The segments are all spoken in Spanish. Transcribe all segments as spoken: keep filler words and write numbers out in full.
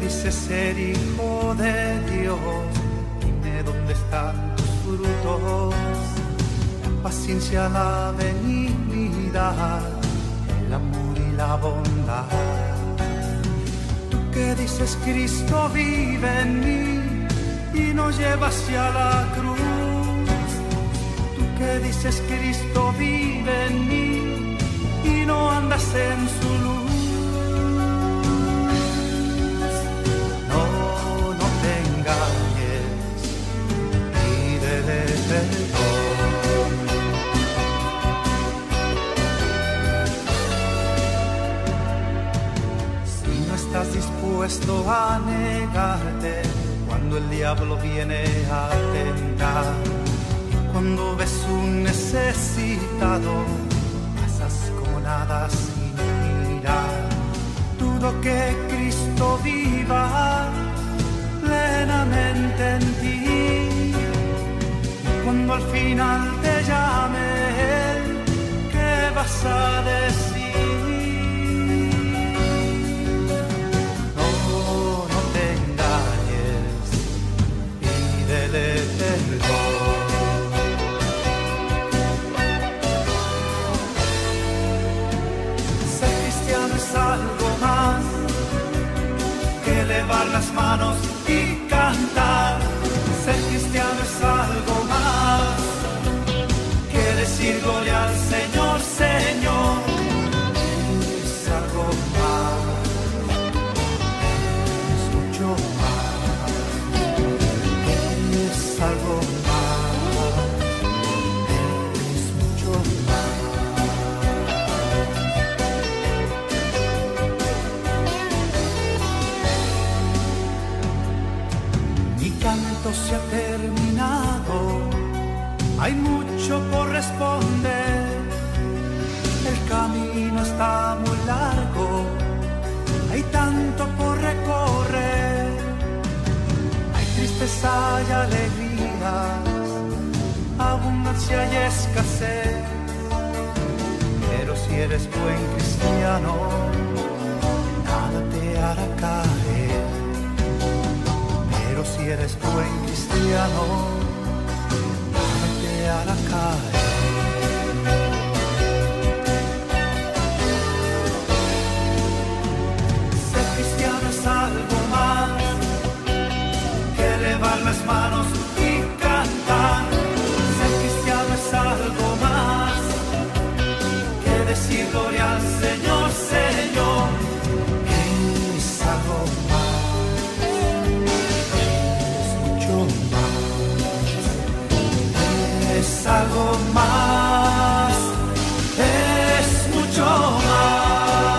dices ser hijo de Dios, dime dónde están tus frutos, la paciencia, la benignidad, el amor y la bondad. Tú que dices Cristo vive en mí y nos lleva hacia la cruz. Tú que dices Cristo vive en mí y no andas en su luz. Si no estás dispuesto a negarte cuando el diablo viene a tentar, y cuando ves un necesitado pasas como nada sin mirar, dudo que Cristo viva plenamente en ti. Cuando al final te llame Él, ¿qué vas a decir? No, no te engañes, pídele perdón. Ser cristiano es algo más que elevar las manos y cantar. Ser cristiano es algo más que decir gloria al Señor, Señor. Es algo más, es mucho más, es algo más, es mucho más. Mi canto se ha terminado, hay mucho por responder, el camino está muy largo, hay tanto por recorrer, hay tristeza y alegrías, abundancia y escasez, pero si eres buen cristiano, nada te hará caer, pero si eres buen cristiano, a la calle. Ser cristiano es algo más que elevar las manos y cantar. Ser cristiano es algo más que decir gloria al Señor, Señor. Es algo más, es mucho más. Es algo más, es mucho más.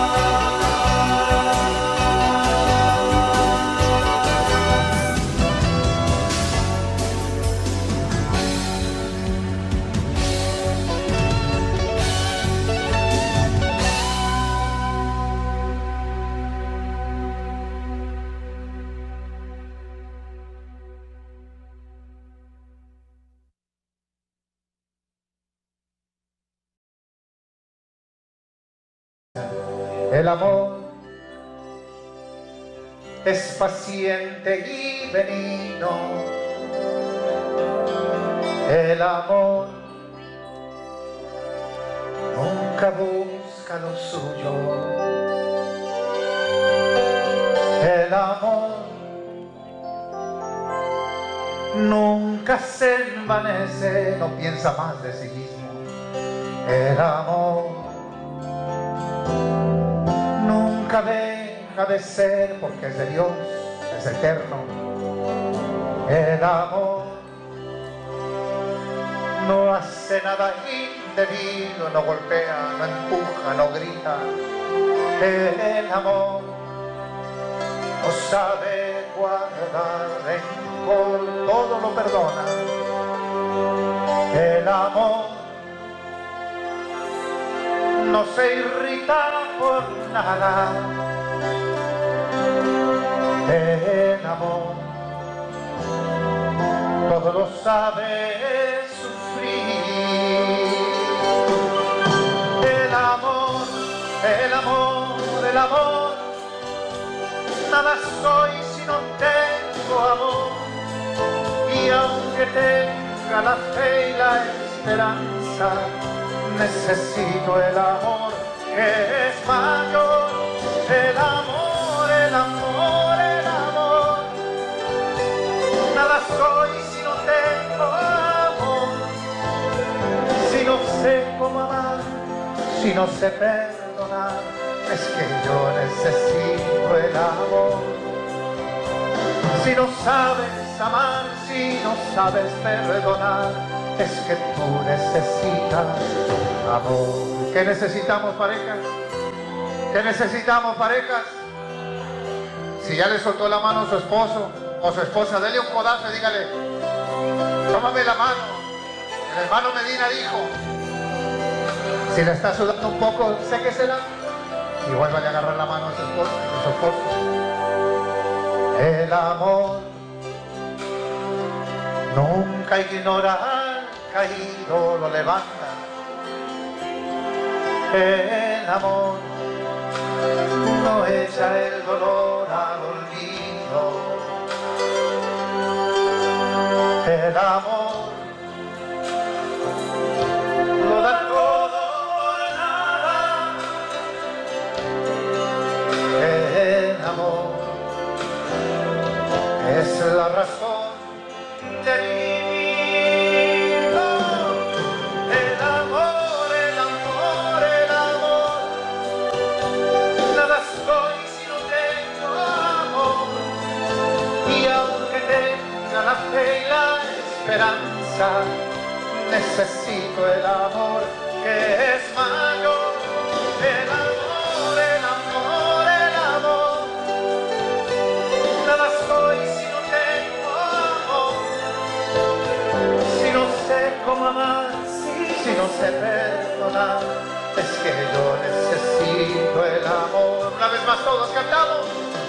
El amor es paciente y benigno. El amor nunca busca lo suyo. El amor nunca se envanece, no piensa más de sí mismo. El amor nunca deja de ser porque es de Dios, es eterno. El amor no hace nada indebido, no golpea, no empuja, no grita. El amor no sabe guardar rencor, todo lo perdona. El amor no se irrita por nada. El amor todo lo sabe sufrir. El amor, el amor, el amor Nada soy si no tengo amor, y aunque tenga la fe y la esperanza, necesito el amor que es mayor. El amor, el amor, el amor. Nada soy si no tengo amor, si no sé cómo amar, si no sé perdonar. Es que yo necesito el amor. Si no sabes amar, si no sabes perdonar, es que tú necesitas amor. ¿Qué necesitamos, parejas? ¿Qué necesitamos, parejas? Si ya le soltó la mano a su esposo o su esposa, dele un codazo y dígale: tómame la mano. El hermano Medina dijo: si le está sudando un poco, séquesela y vuelva a agarrar la mano a su esposo, a su esposo. El amor nunca ignora al caído, lo levanta. El amor no echa el dolor al olvido. El amor lo da todo por nada. El amor es la razón de vivir. El amor, el amor, el amor. Nada soy si no tengo amor, y aunque tenga la fe y la esperanza, necesito el amor que es mayor. El amor, el amor, el amor. Nada soy si no tengo amor, si no sé cómo amar, si no sé perdonar. Es que yo necesito el amor. Una vez más todos cantamos.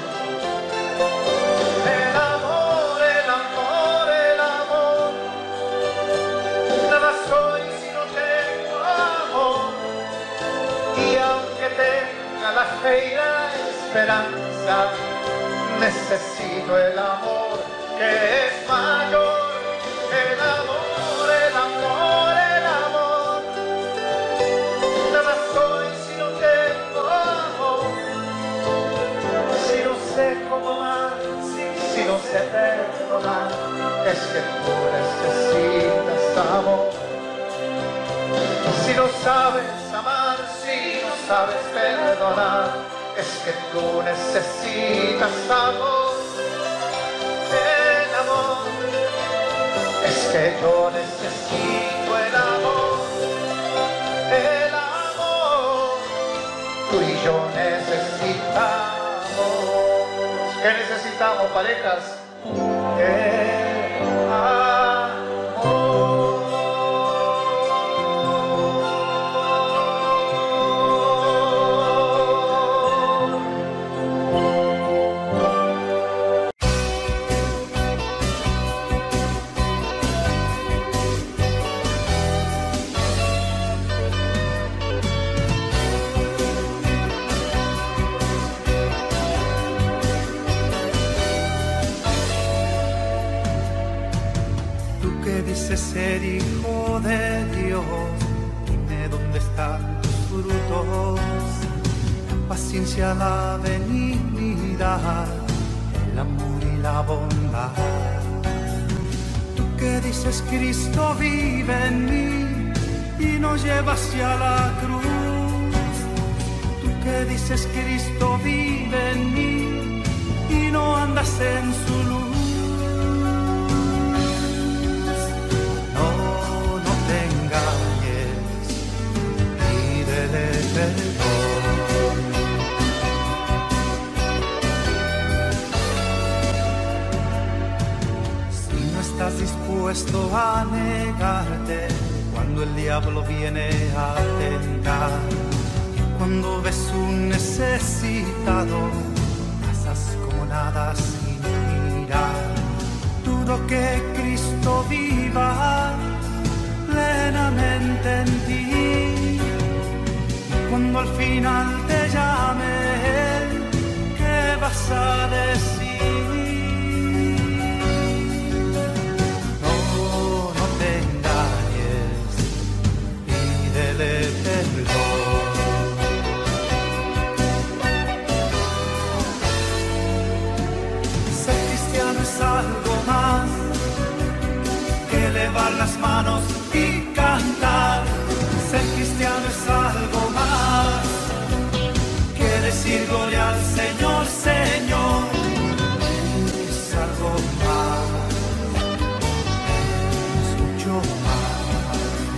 El amor, el amor, el amor. Nada soy si no tengo amor, y aunque tenga la fe y la esperanza, necesito el amor que es mayor. El amor, el amor, el amor. Nada soy si no tengo amor, si no sé cómo amar, si no sé perdonar. Es que tú necesitas amor. Si no sabes amar, si no sabes perdonar, es que tú necesitas amor. El amor, es que yo necesito el amor. El amor, tú y yo necesitamos. ¿Qué necesitamos, parejas? El amor. Ser hijo de Dios, dime dónde están tus frutos, la paciencia, la benignidad, el amor y la bondad. Tú que dices Cristo vive en mí y nos lleva hacia la cruz. Tú que dices Cristo vive en mí y no andas en su luz. Si no estás dispuesto a negarte cuando el diablo viene a tentar, cuando ves un necesitado, pasas como nada sin mirar. Dudo que Cristo viva plenamente en ti. Cuando al final te llame Él, ¿qué vas vas a decir. No, no te engañes, pídele perdón. Ser cristiano es algo más que elevar las manos y cantar. Ser cristiano es algo más que decir gloria al Señor, Señor. Es algo más, es mucho más,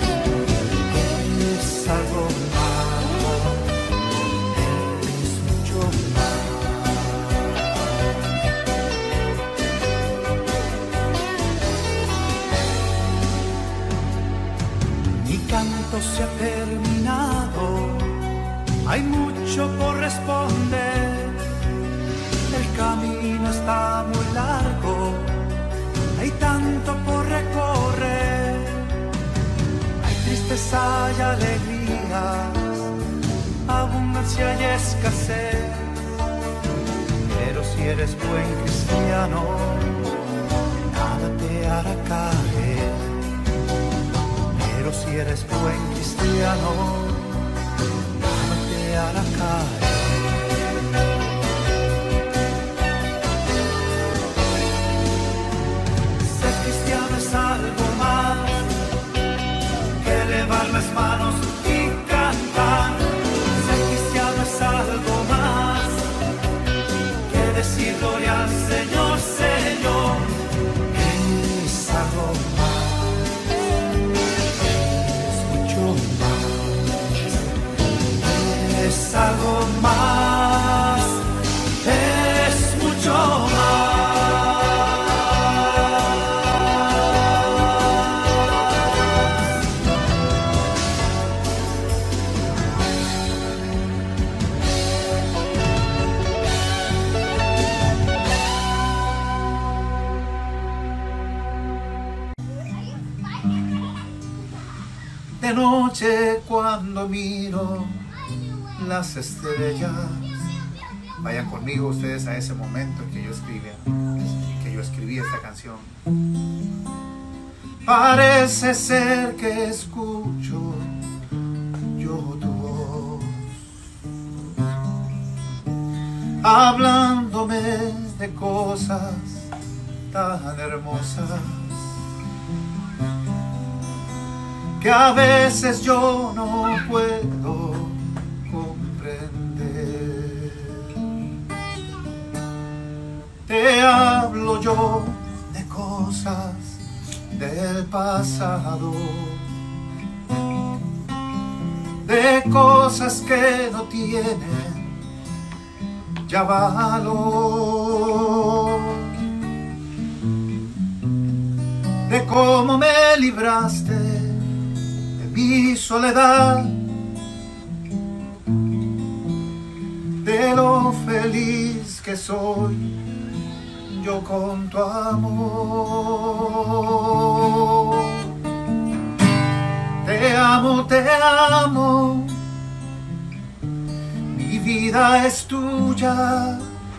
es algo más, es mucho más. Mi canto se ha terminado, hay mucho por responder, el camino está muy largo, hay tanto por recorrer, hay tristeza y alegrías, abundancia y escasez, pero si eres buen cristiano, nada te hará caer. Pero si eres buen cristiano, nada te hará caer. Ser cristiano es algo más que elevar las manos y cantar. Ser cristiano es algo más que decir gloria al Señor, Señor. Es algo más. Es algo más, es mucho De noche cuando miro las estrellas, vayan conmigo ustedes a ese momento en que yo escribía, que yo escribí esta canción. Parece ser que escucho yo tu voz, hablándome de cosas tan hermosas que a veces yo no puedo comprender. Te hablo yo de cosas del pasado, de cosas que no tienen ya valor, de cómo me libraste de mi soledad, de lo feliz que soy yo con tu amor. Te amo, te amo, mi vida es tuya.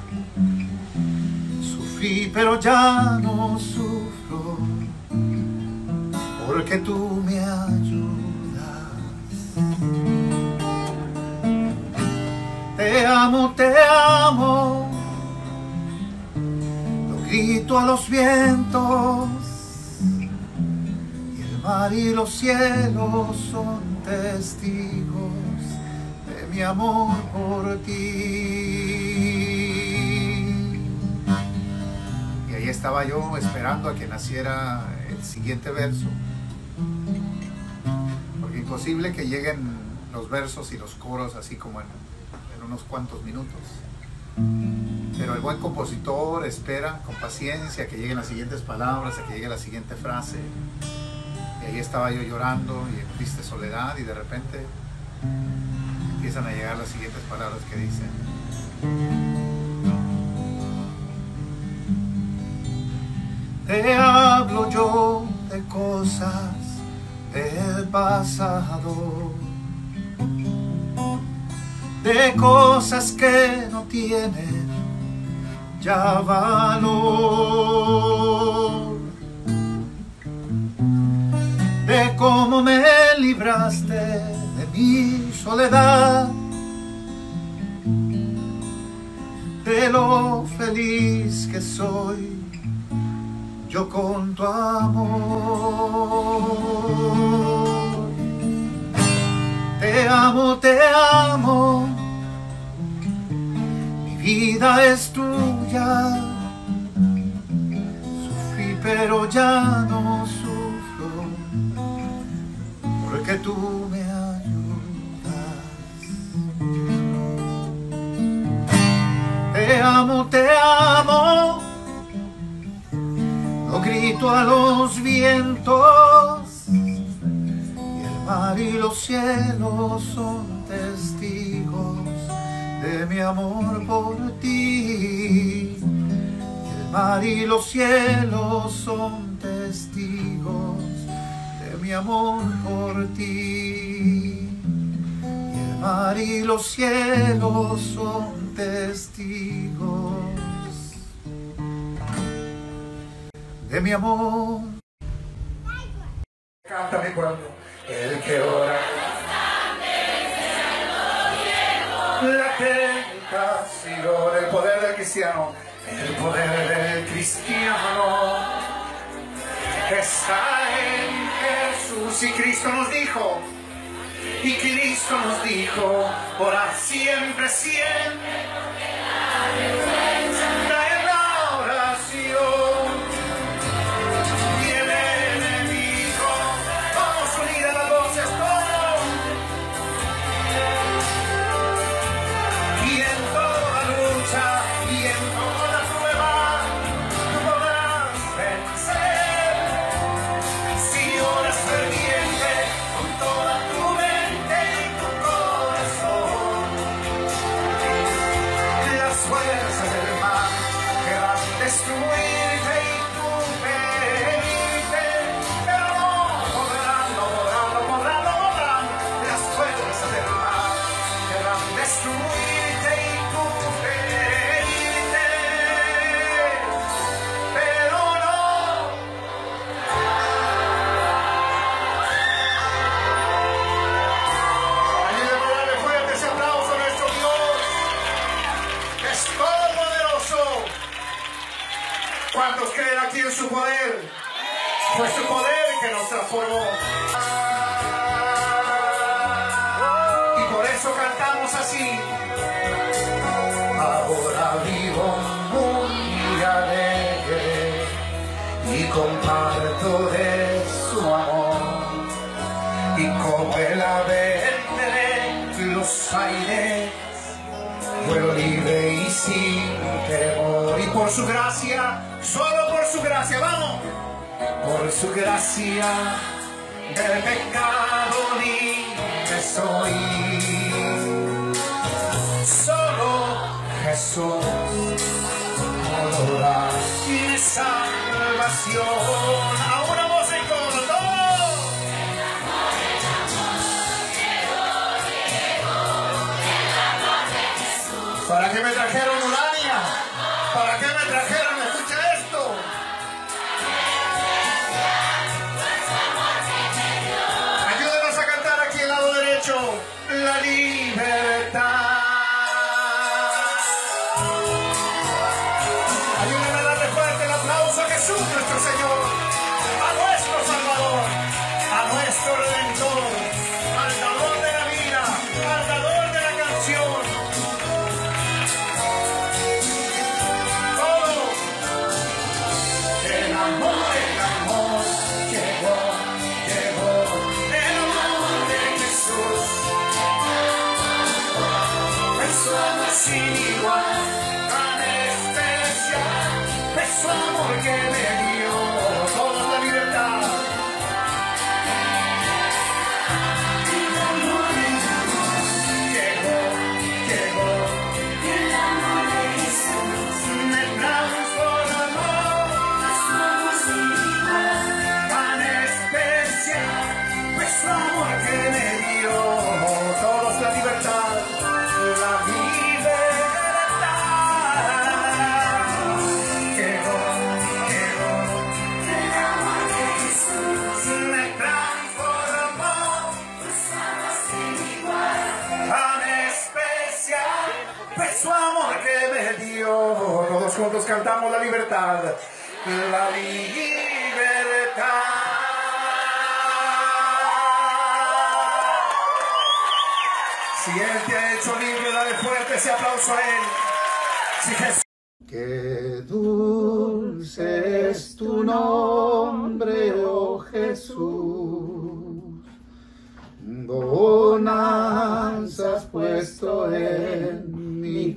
Sufrí pero ya no sufro, porque tú me ayudas. Te amo, te amo, lo grito a los vientos, y el mar y los cielos son testigos de mi amor por ti. Y ahí estaba yo esperando a que naciera el siguiente verso, porque imposible que lleguen los versos y los coros así como en, en unos cuantos minutos. Pero el buen compositor espera con paciencia que lleguen las siguientes palabras, a que llegue la siguiente frase. Y ahí estaba yo llorando y en triste soledad, y de repente empiezan a llegar las siguientes palabras que dicen: te hablo yo de cosas del pasado, de cosas que no tienen ya valor de cómo me libraste de mi soledad, de lo feliz que soy yo con tu amor. Te amo, te amo, mi vida es tuya. Sufrí pero ya no sufro, porque tú me ayudas. Te amo, te amo, lo grito a los vientos, y el mar y los cielos son testigos de mi amor por ti. El mar y los cielos son testigos de mi amor por ti. El mar y los cielos son testigos de mi amor. Cántame cuando el que ora la tentación, el poder del cristiano, el poder del cristiano está en Jesús. Y Cristo nos dijo, y Cristo nos dijo, ora siempre, siempre en la oración. Y el enemigo, vamos a unir a las voces todos. Y en toda lucha, y en toda prueba, tú podrás vencer. Si oras ferviente, con toda tu mente y tu corazón, las fuerzas del mal querrán destruirte y tu pedirte, pero no podrán, no podrán, no podrán, no podrán. Las fuerzas del mal querrán destruirte y tu pedirte, pero no. Ayúdame a darle fuerte ese aplauso a nuestro Dios, que es todopoderoso. ¿Cuántos creen aquí en su poder? Fue su poder el que nos transformó. Y por eso cantamos así. Ahora vivo muy alegre y comparto de su amor. Y como el ave entre los aires, vuelo libre y sin temor. Y por su gracia, solo por su gracia, vamos. Por su gracia, del pecado libre soy. Solo Jesús podrá mi salvación. A una voz en coro, todos. ¿Para qué me trajeron Urania? ¿Para qué me trajeron? Escucha esto. Ayúdenos a cantar aquí al lado derecho. La libertad. Ayúdenme a darle fuerte el aplauso a Jesús nuestro Señor, a nuestro Salvador, a nuestro Redentor, al dador de la vida, al dador de la canción. El amor, el amor llegó, llegó, el amor de Jesús. Es su amor sin igual, tan especial, es su amor que me dio toda la libertad. El amor de Jesús llegó, llegó, el amor de Jesús me transformó. Tan especial, pues su amor que me dio todos la libertad, la libertad. nación. Todos juntos cantamos la libertad. La libertad. Si Él te ha hecho libre, dale fuerte ese aplauso a Él. Si Jesús... Qué dulce es tu nombre, oh Jesús. Bonanzas puesto en mi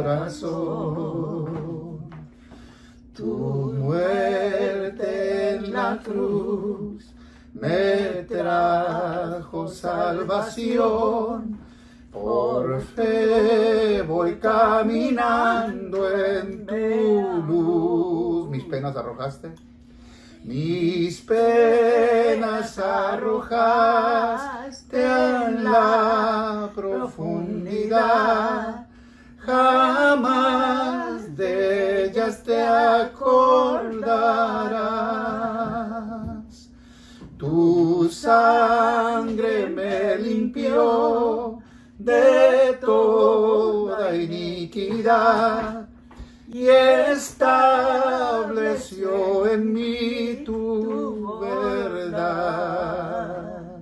corazón. Tu muerte en la cruz me trajo salvación. Por fe voy caminando en tu luz. Mis penas arrojaste. Mis penas arrojaste en la profundidad. Jamás de ellas te acordarás. Tu sangre me limpió de toda iniquidad y estableció en mí tu verdad.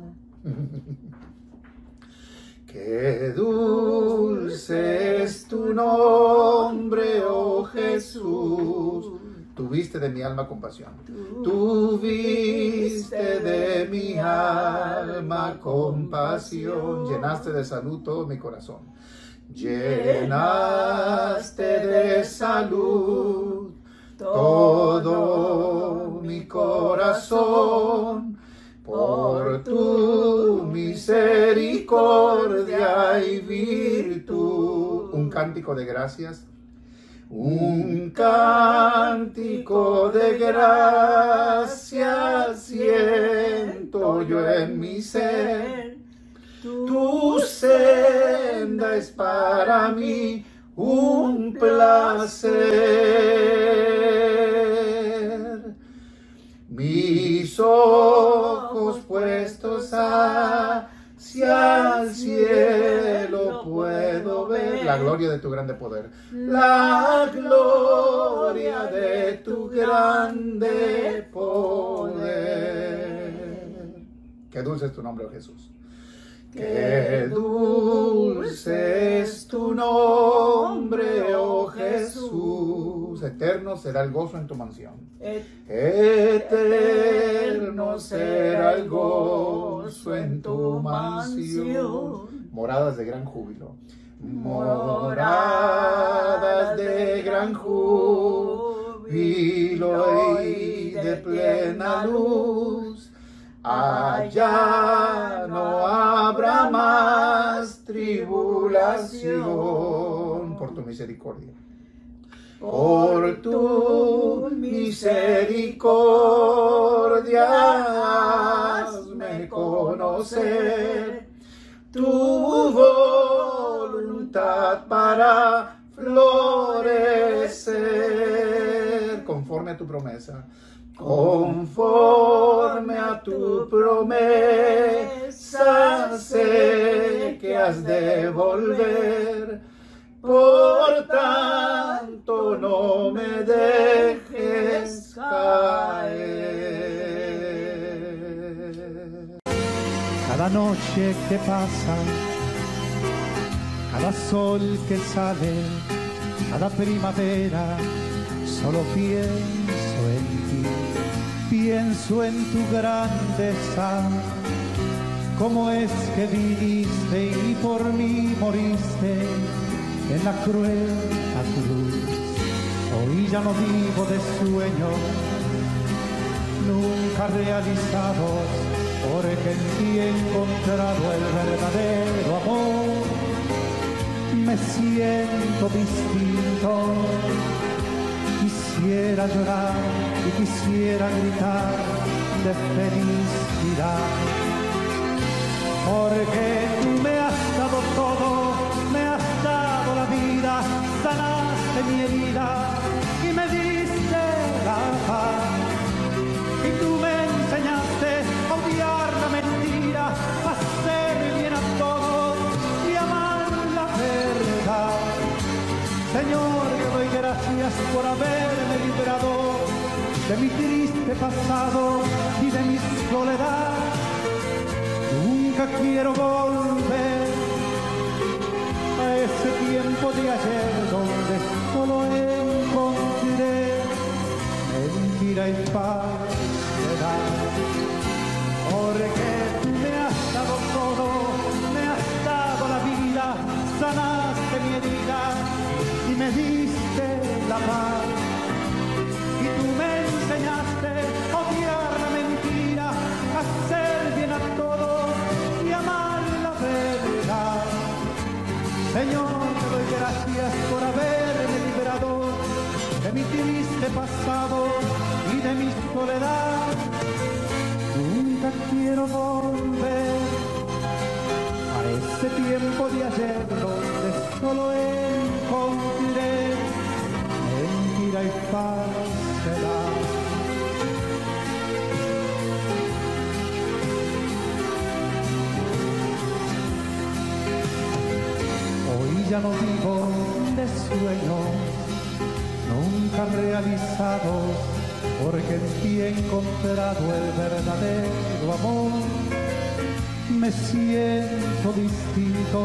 Qué dulce es tu nombre, oh Jesús. Tuviste de mi alma compasión. Tuviste de mi alma compasión. Llenaste de salud todo mi corazón. Llenaste de salud todo mi corazón. Por tu misericordia y virtud. Un cántico de gracias. Un cántico de gracias siento yo en mi ser. Tu senda es para mí un placer. Mis ojos puestos hacia el cielo puedo ver la gloria de tu grande poder. La gloria de tu grande poder. Qué dulce es tu nombre, oh Jesús. Qué dulce es tu nombre, oh Jesús. Eterno será el gozo en tu mansión. Eterno será el gozo en tu mansión. Moradas de gran júbilo. Moradas de gran júbilo y de plena luz. Allá no habrá más tribulación por tu misericordia. Por tu misericordia hazme conocer tu voluntad para florecer conforme a tu promesa. Conforme a tu promesa sé que has de volver, por tanto no me dejes caer. Cada noche que pasa, cada sol que sale, cada primavera, solo pienso en ti. Pienso en tu grandeza, cómo es que viniste y por mí moriste en la cruel cruz. Hoy ya no vivo de sueños nunca realizados, porque en ti he encontrado el verdadero amor. Me siento distinto. Quisiera llorar y quisiera gritar de felicidad, porque tú me has dado todo, me has dado la vida, sanaste mi herida y me diste la paz. Y tú me enseñaste a odiar la mentira, a hacer bien a todos y amar la verdad. Señor, yo doy gracias por haberme librado de mi triste pasado y de mi soledad. Nunca quiero volver a ese tiempo de ayer donde solo encontré mentira y falsedad. Porque tú me has dado todo, me has dado la vida, sanaste mi herida y me diste la paz. Y tú me enseñaste a odiar la mentira, a hacer bien a todos y amar la verdad. Señor, te doy gracias por haberme liberado de mi triste pasado y de mi soledad. Nunca quiero volver a ese tiempo de ayer donde solo encontré mentira y falsedad. Hoy ya no vivo de sueños nunca realizados, porque en ti he encontrado el verdadero amor. Me siento distinto,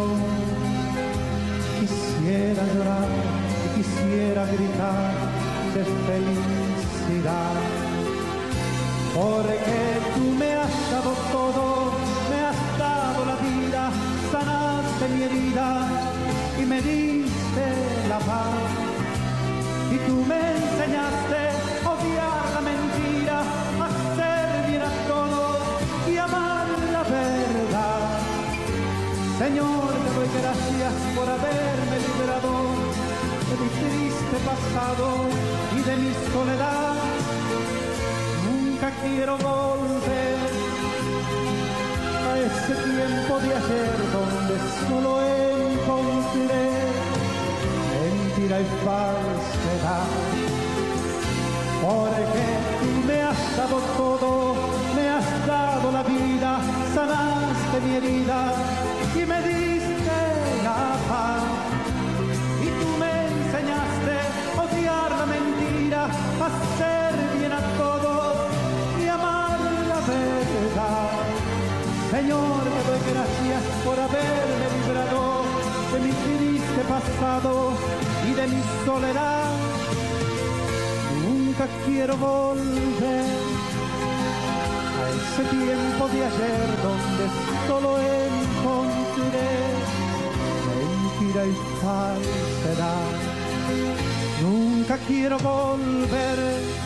quisiera llorar y quisiera gritar de felicidad. Porque tú me has dado todo, me has dado la vida, sanaste mi herida y me diste la paz. Y tú me enseñaste a odiar la mentira, a hacer bien a todos y amar la verdad. Señor, te doy gracias por haberme liberado de mi triste pasado y de mi soledad. Nunca quiero volver a ese tiempo de ayer donde solo encontré mentira y falsedad. Porque tú me has dado todo, me has dado la vida, sanaste mi herida y me diste la paz. Y tú me enseñaste a odiar la mentira, a hacer bien a todos y amar la verdad. Señor, te doy gracias por haberme librado de mi triste pasado y de mi soledad. Nunca quiero volver a ese tiempo de ayer donde solo encontré mentira y falsedad. Nunca quiero volver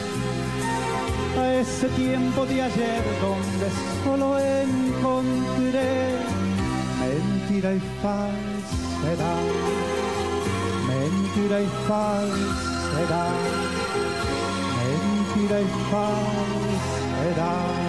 a ese tiempo de ayer donde solo encontré mentira y falsedad. Mentira y falsedad, mentira y falsedad.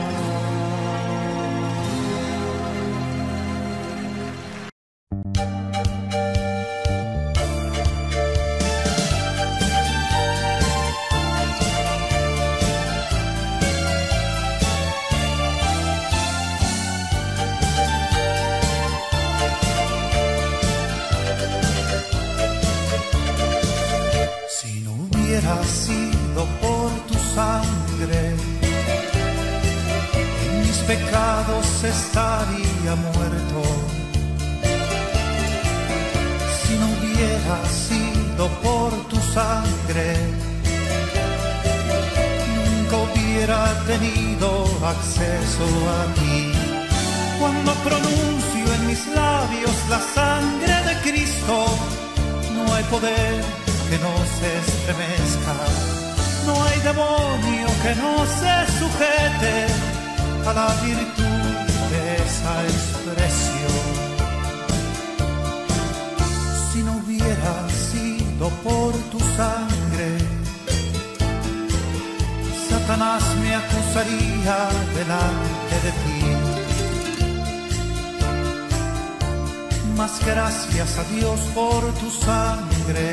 Sido por tu sangre, en mis pecados estaría muerto. Si no hubiera sido por tu sangre, nunca hubiera tenido acceso a ti. Cuando pronuncio en mis labios la sangre de Cristo, no hay poder que no se estremezca, no hay demonio que no se sujete a la virtud de esa expresión. Si no hubiera sido por tu sangre, Satanás me acusaría delante de ti. Mas gracias a Dios por tu sangre,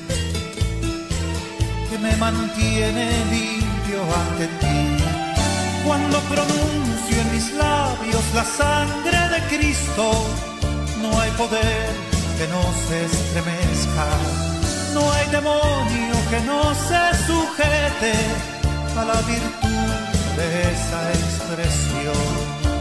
que me mantiene limpio ante ti. Cuando pronuncio en mis labios la sangre de Cristo, no hay poder que no se estremezca, No hay demonio que no se sujete a la virtud de esa expresión.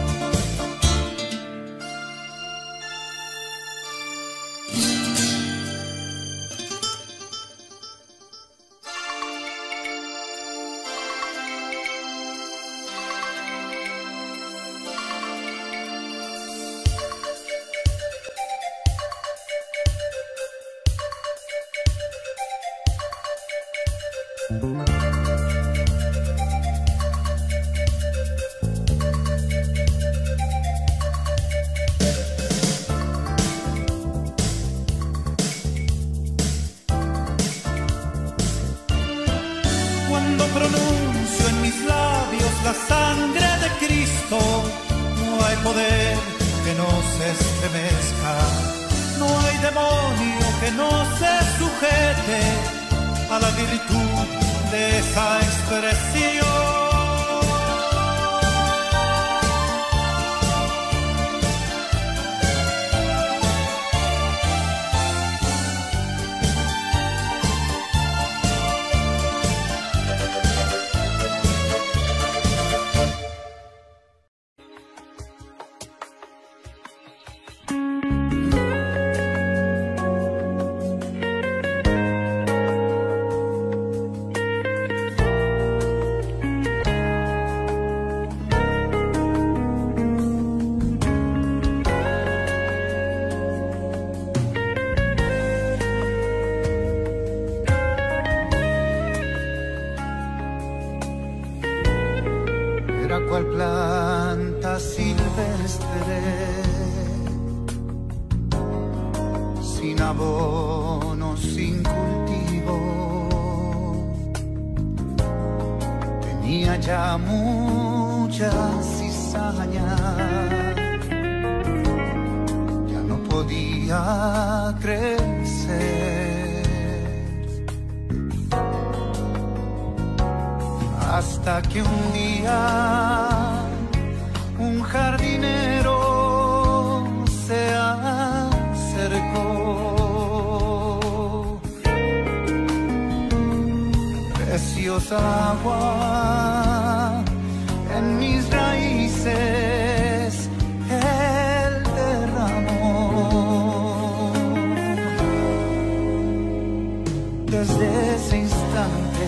Cuando pronuncio en mis labios la sangre de Cristo, no hay poder que no se estremezca, no hay demonio que no se sujete a la virtud de esa expresión. Era cual planta silvestre, sin abono, sin cultivo, tenía ya mucha cizaña, ya no podía crecer. Hasta que un día un jardinero se acercó, preciosa agua en mis raíces él derramó. Desde ese instante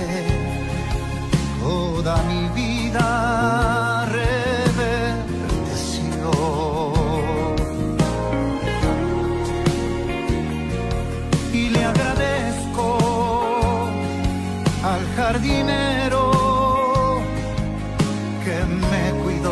toda mi vida reverdeció, y le agradezco al jardinero que me cuidó.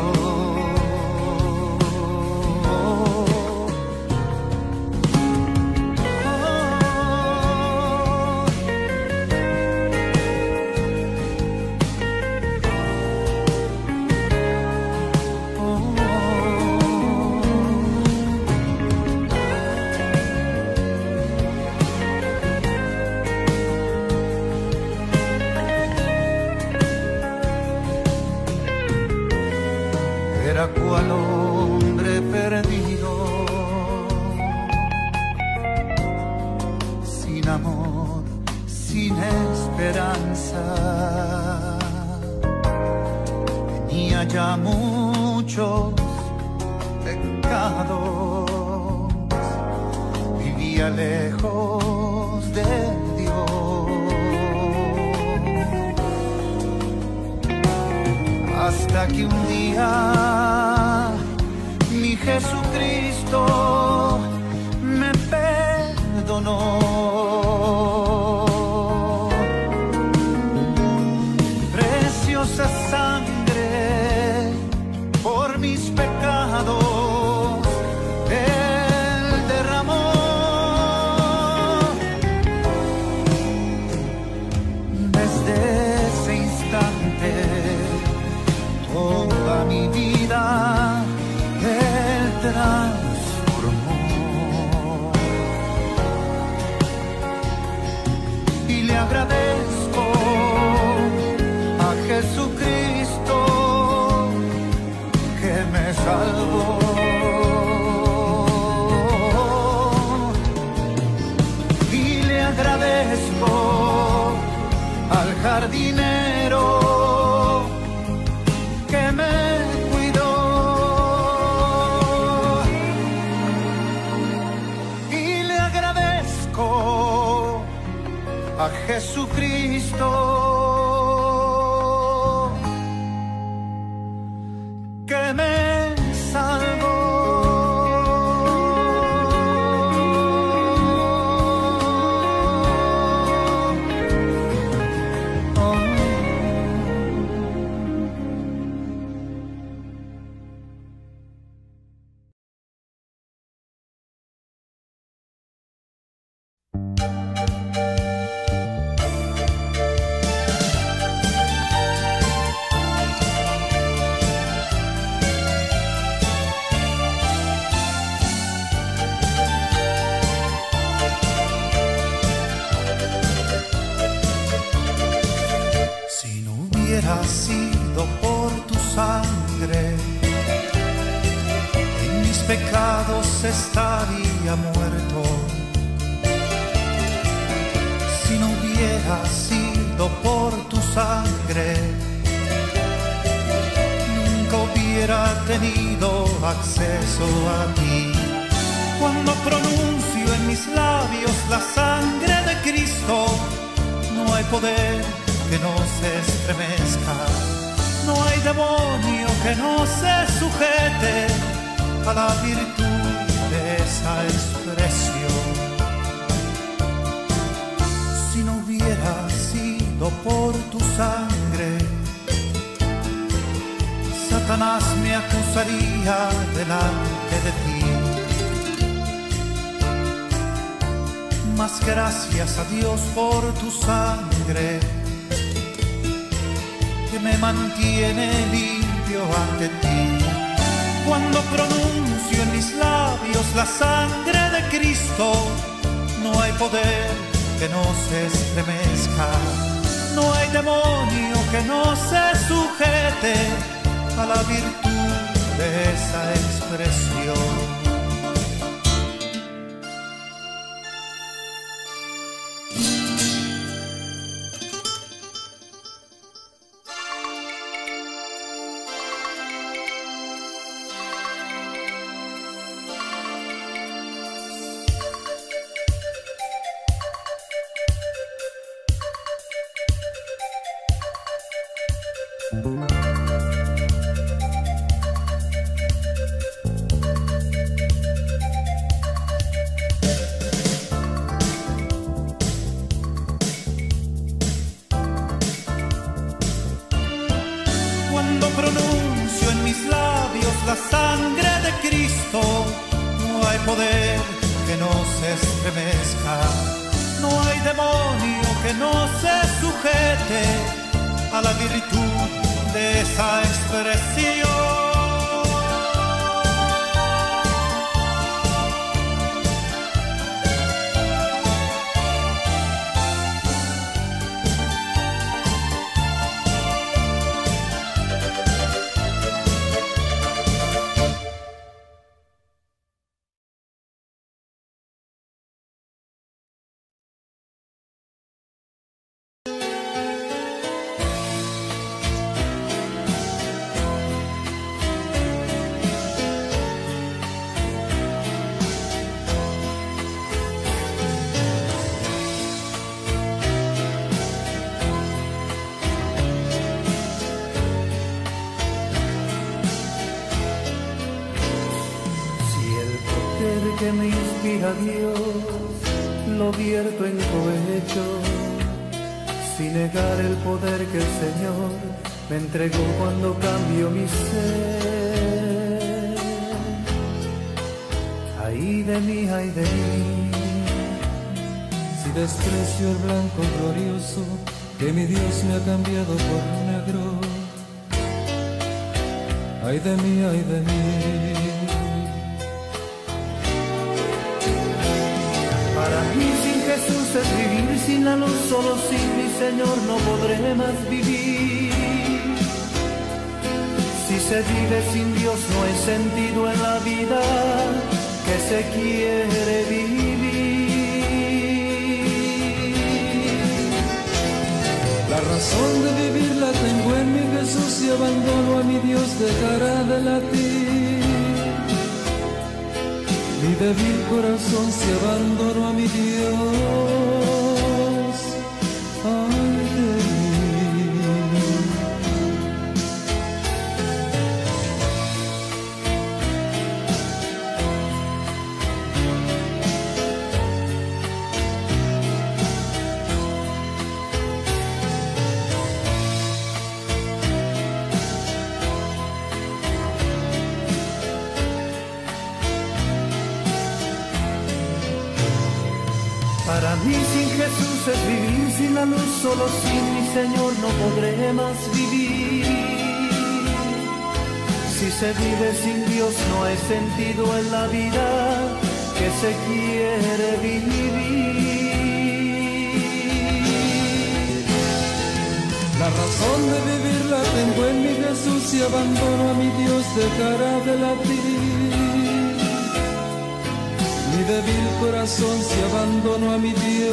Era cual hombre perdido, sin amor, sin esperanza. Tenía ya muchos pecados, vivía lejos de Dios. Hasta que un día mi Jesucristo me perdonó. Preciosa sangre por mis pecados él derramó. Desde ese instante toda mi vida él transformó. agradezco al jardinero que me cuidó y le agradezco a Jesucristo que me salvó. Hubiera sido por tu sangre, en mis pecados estaría muerto. Si no hubiera sido por tu sangre, nunca hubiera tenido acceso a ti. Cuando pronuncio en mis labios la sangre de Cristo, no hay poder que no se estremezca, no hay demonio que no se sujete a la virtud de esa expresión. Si no hubiera sido por tu sangre, Satanás me acusaría delante de ti. Mas gracias a Dios por tu sangre, que me mantiene limpio ante ti. Cuando pronuncio en mis labios la sangre de Cristo, no hay poder que no se estremezca, no hay demonio que no se sujete a la virtud de esa expresión. Cuando pronuncio en mis labios la sangre de Cristo, no hay poder que no se estremezca, no hay demonio que no se sujete a la virtud de esa expresión. Que me inspira Dios, lo vierto en cohecho, sin negar el poder que el Señor me entregó cuando cambió mi ser. Ay de mí, ay de mí, si desprecio el blanco glorioso que mi Dios me ha cambiado por negro. Ay de mí, ay de mí. Para mí sin Jesús es vivir sin la luz, solo sin mi Señor no podré más vivir. Si se vive sin Dios no hay sentido en la vida que se quiere vivir. abandono a mi Dios dejará de latir. Mi débil corazón se abandonó a mi Dios. Ay de mí. Para mí sin Jesús es vivir sin la luz, solo sin mi Señor no podré más vivir. Si se vive sin Dios no hay sentido en la vida que se quiere vivir. La razón de vivir la tengo en mi Jesús y abandono a mi Dios dejará de latir. Mi débil corazón se abandonó a mi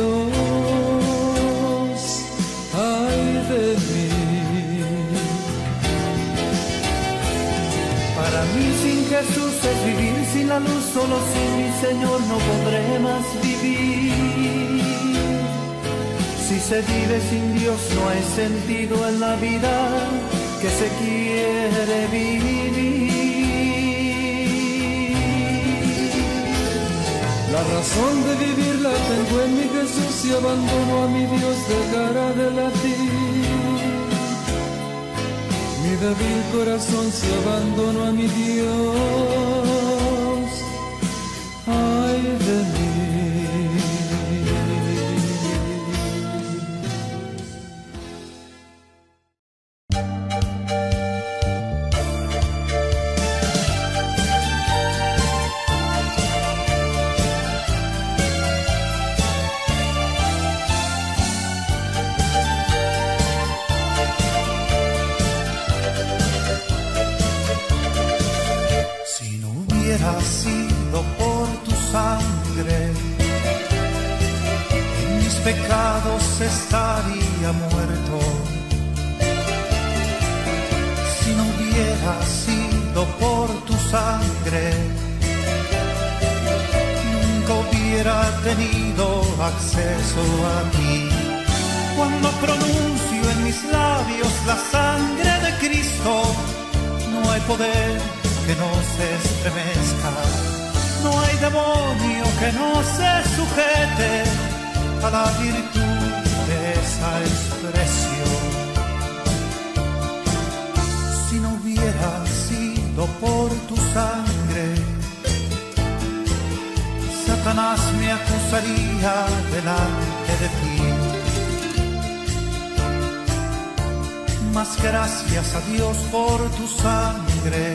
Dios. Ay de mí. Para mí sin Jesús es vivir sin la luz, solo sin mi Señor no podré más vivir. Si se vive sin Dios no hay sentido en la vida que se quiere vivir. La razón de vivir la tengo en mi Jesús y abandono a mi Dios dejará de latir. Mi débil corazón se abandonó a mi Dios. Ay de mí. Sido por tu sangre, en mis pecados estaría muerto. Si no hubiera sido por tu sangre, nunca hubiera tenido acceso a ti. Cuando pronuncio en mis labios la sangre de Cristo, no hay poder que no se estremezca, no hay demonio que no se sujete a la virtud de esa expresión. Si no hubiera sido por tu sangre, Satanás me acusaría delante de ti. Mas gracias a Dios por tu sangre,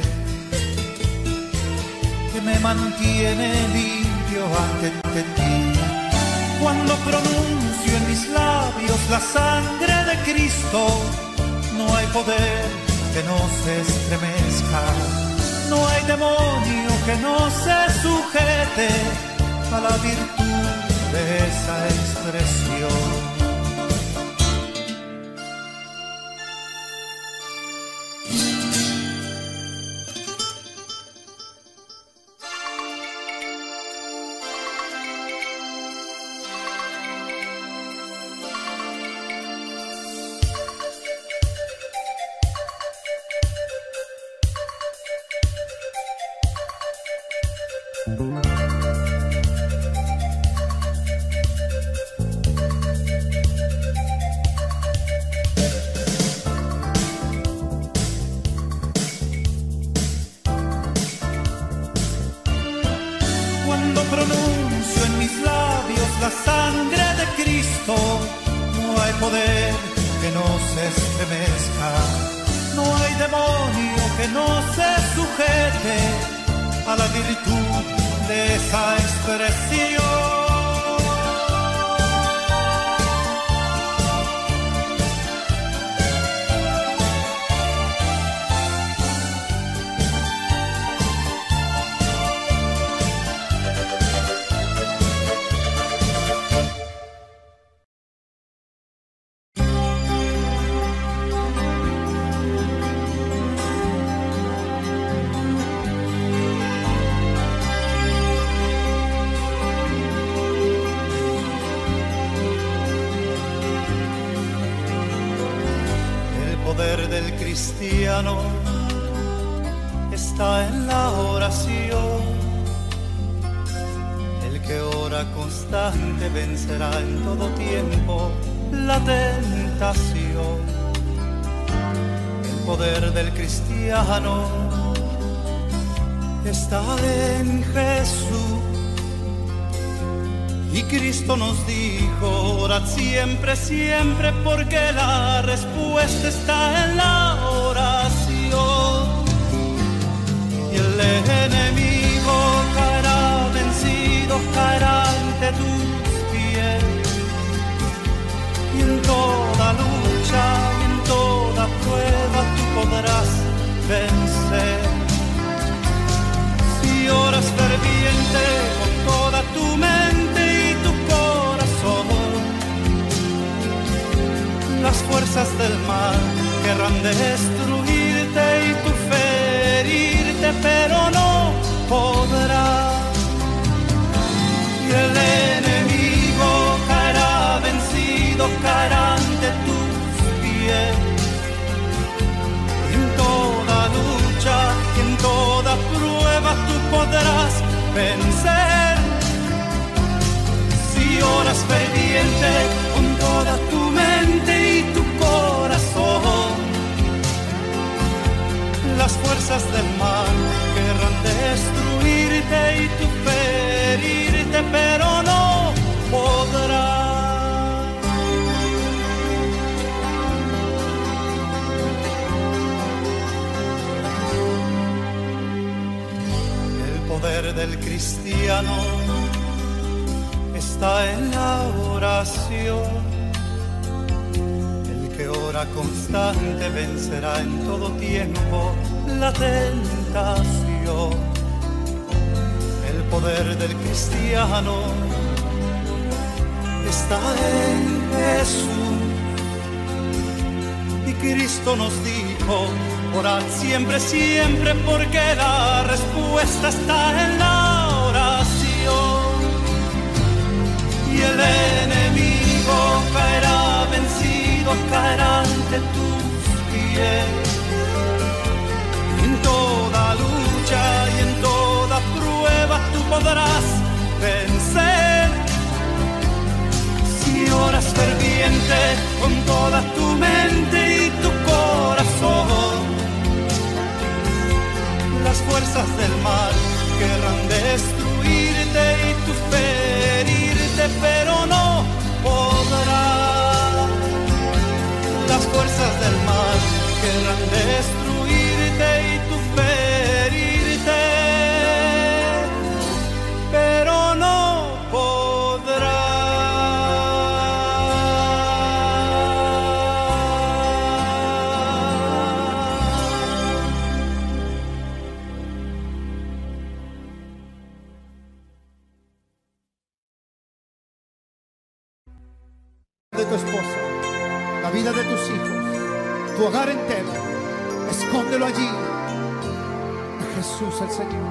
que me mantiene limpio ante ti. Cuando pronuncio en mis labios la sangre de Cristo, no hay poder que no se estremezca, no hay demonio que no se sujete a la virtud de esa expresión. Cuando pronuncio en mis labios la sangre de Cristo, no hay poder que no se estremezca, no hay demonio que no se sujete a la virtud de esa expresión. del cristiano está en la oración. El que ora constante vencerá en todo tiempo la tentación. El poder del cristiano está en Jesús. Y Cristo nos dijo, orad siempre, siempre, porque la respuesta está en la oración. Y el enemigo caerá vencido, caerá ante tus pies. Y en toda lucha y en toda prueba tú podrás vencer. Si oras ferviente con toda tu mente y tu corazón, las fuerzas del mal querrán destruirte y tú ferirte, pero no podrá. Y el enemigo caerá vencido, caerá ante tus pies. Y en toda lucha y en toda prueba tú podrás vencer. Si oras ferviente con toda tu mente y tu corazón, las fuerzas del mal querrán destruirte y tú ferirte, pero no podrás. El poder del cristiano está en la oración. El que ora constante vencerá en todo tiempo la tentación. El poder del cristiano está en Jesús. Y Cristo nos dijo, orad siempre, siempre, porque la respuesta está en la oración. Y el enemigo caerá vencido, caerá ante tus pies. Y en toda lucha y en toda prueba tú podrás vencer. Si oras ferviente con toda tu mente y tu corazón, las fuerzas del mal querrán destruirte y tú ferirte, pero no podrás. Las fuerzas del mal querrán destruirte y tú ferirte, pero no podrás. De tu esposa, la vida de tus hijos, tu hogar entero, escóndelo allí. Jesús el Señor.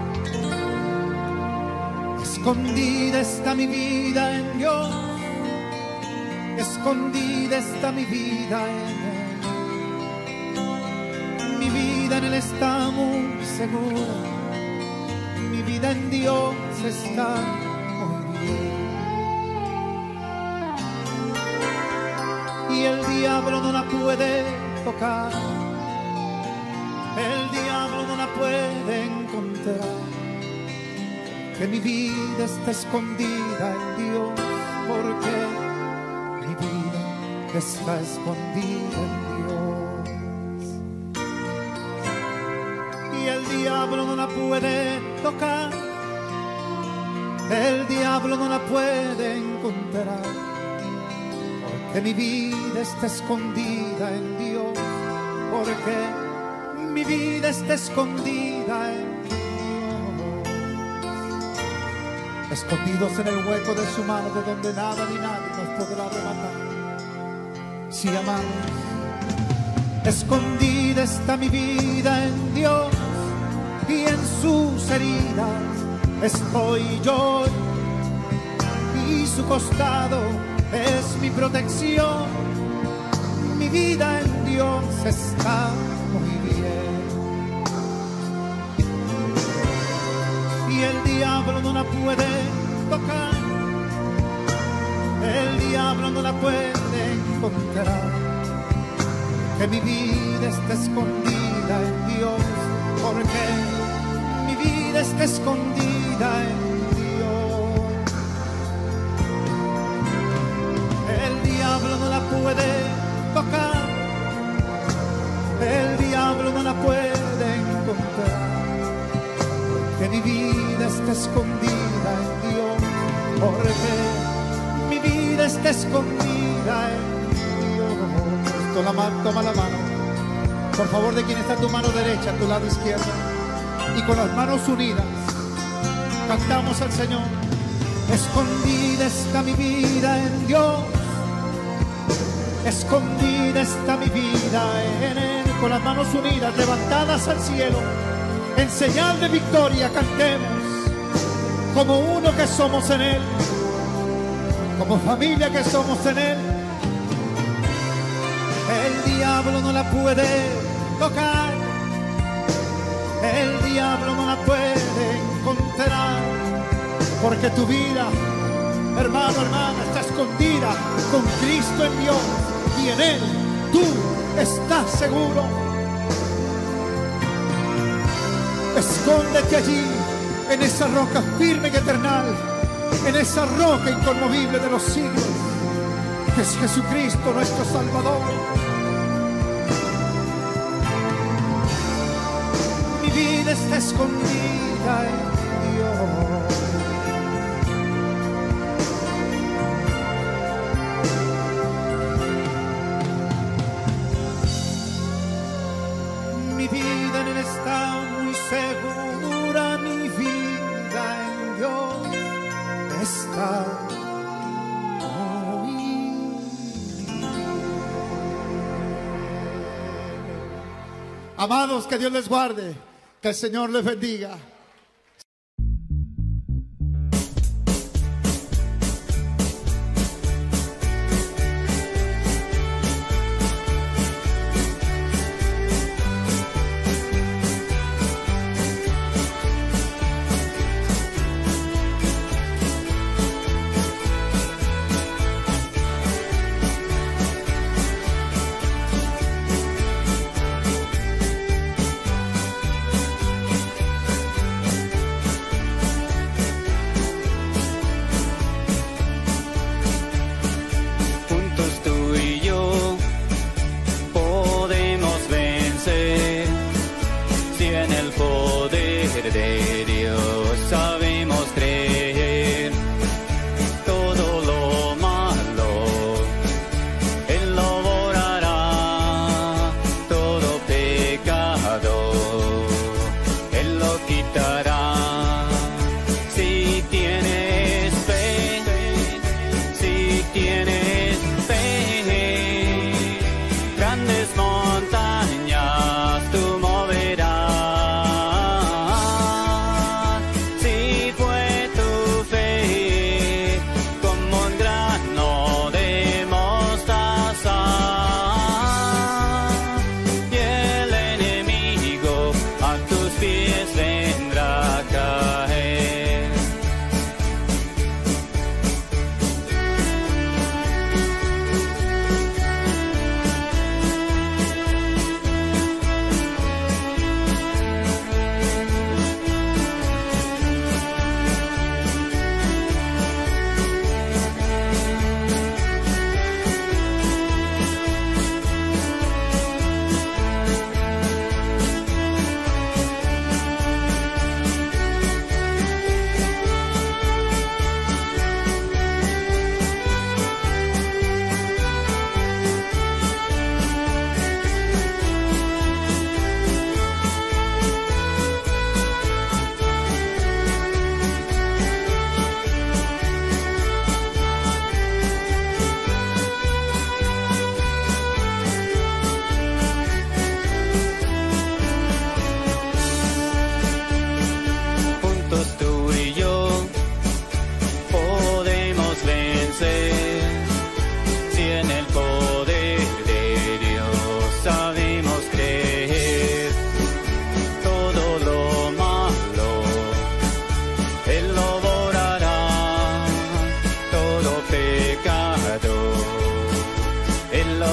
Escondida está mi vida en Dios, escondida está mi vida en Él. Mi vida en Él está muy segura, mi vida en Dios está muy bien. Y el diablo no la puede tocar, el diablo no la puede encontrar, que mi vida está escondida en Dios, porque mi vida está escondida en Dios. Y el diablo no la puede tocar, el diablo no la puede encontrar, que mi vida está escondida en Dios, porque mi vida está escondida en Dios. Escondidos en el hueco de su mano, de donde nada ni nadie nos podrá arrebatar. Si amamos, escondida está mi vida en Dios, y en sus heridas estoy yo, y su costado es mi protección. Mi vida en Dios está muy bien. Y el diablo no la puede tocar, el diablo no la puede encontrar. Que mi vida está escondida en Dios, porque mi vida está escondida en Dios. El diablo no la puede tocar, el diablo no la puede encontrar. Que mi vida está escondida en Dios, porque mi vida está escondida en Dios. Toma, toma la mano, por favor, de quien está a tu mano derecha, a tu lado izquierdo, y con las manos unidas cantamos al Señor. Escondida está mi vida en Dios, escondida está mi vida en Él. Con las manos unidas, levantadas al cielo, en señal de victoria, cantemos como uno que somos en Él, como familia que somos en Él. El diablo no la puede tocar, el diablo no la puede encontrar, porque tu vida, hermano, hermana, está escondida con Cristo en Dios, y en Él tú estás seguro. Escóndete allí, en esa roca firme y eternal, en esa roca inconmovible de los siglos, que es Jesucristo nuestro Salvador. Mi vida está escondida en Dios. Mi vida en Él está muy segura, mi vida en Dios está muy bien. Amados, que Dios les guarde, que el Señor les bendiga.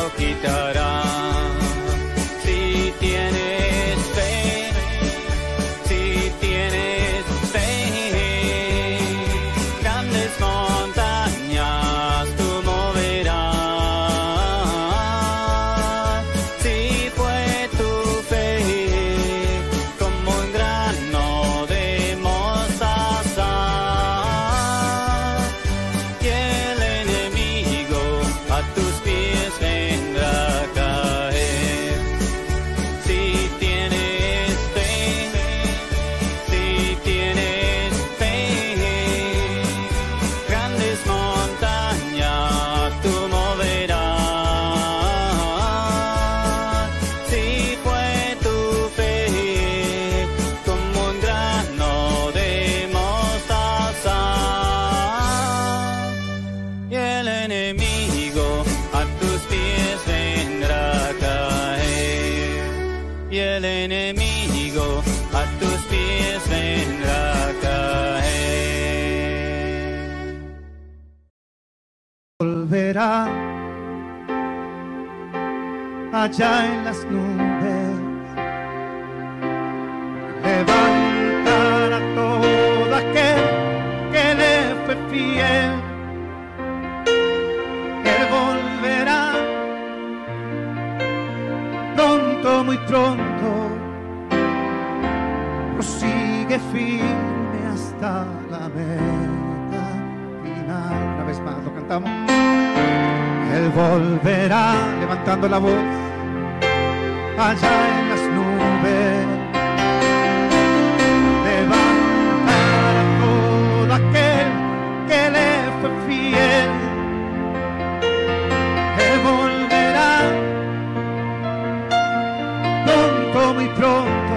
quitará. Si tienes fe, si tienes fe, grandes montañas tú moverás. Si fue tu fe como un grano de mostaza, y el enemigo a tus pies vendrá a caer. Si tienes fe, si tienes fe, grandes montañas tú moverás. Si fue tu fe como un grano de mostaza, y el enemigo a tus pies vendrá a caer. Y el enemigo a tus pies vendrá a caer. Volverá allá en las nubes, levantar a todo aquel que le fue fiel. Él volverá pronto, muy pronto, prosigue firme hasta la meta final. Una vez más lo cantamos. Él volverá levantando la voz allá en las nubes, levantar a todo aquel que le fue fiel. Él volverá pronto, muy pronto,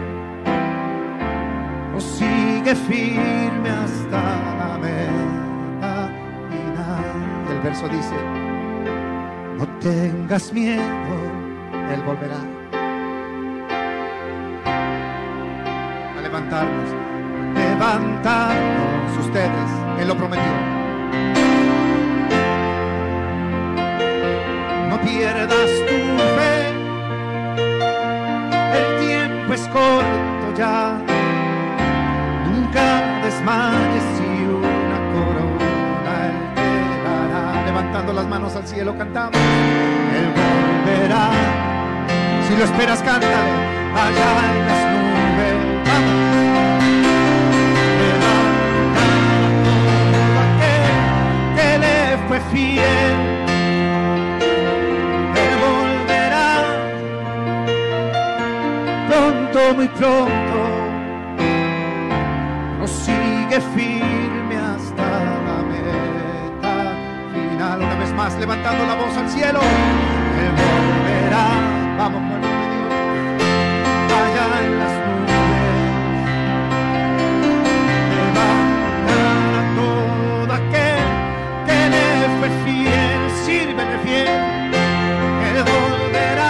prosigue firme hasta la meta final. Y el verso dice: no tengas miedo, Él volverá a levantarnos, levantarnos ustedes, Él lo prometió. No pierdas tu fe, el tiempo es corto ya, nunca desmayes y una corona Él te dará. Levantando las manos al cielo cantamos. Él volverá, si lo esperas cántale, allá en las nubes. Vamos. Levanta todo aquel que le fue fiel. Él volverá pronto, muy pronto, prosigue firme hasta la meta final. Una vez más levantando la voz al cielo. Él volverá, vamos pueblo de Dios, allá en las nubes, levantar a todo aquel que le fue fiel. Sírvele fiel. Él volverá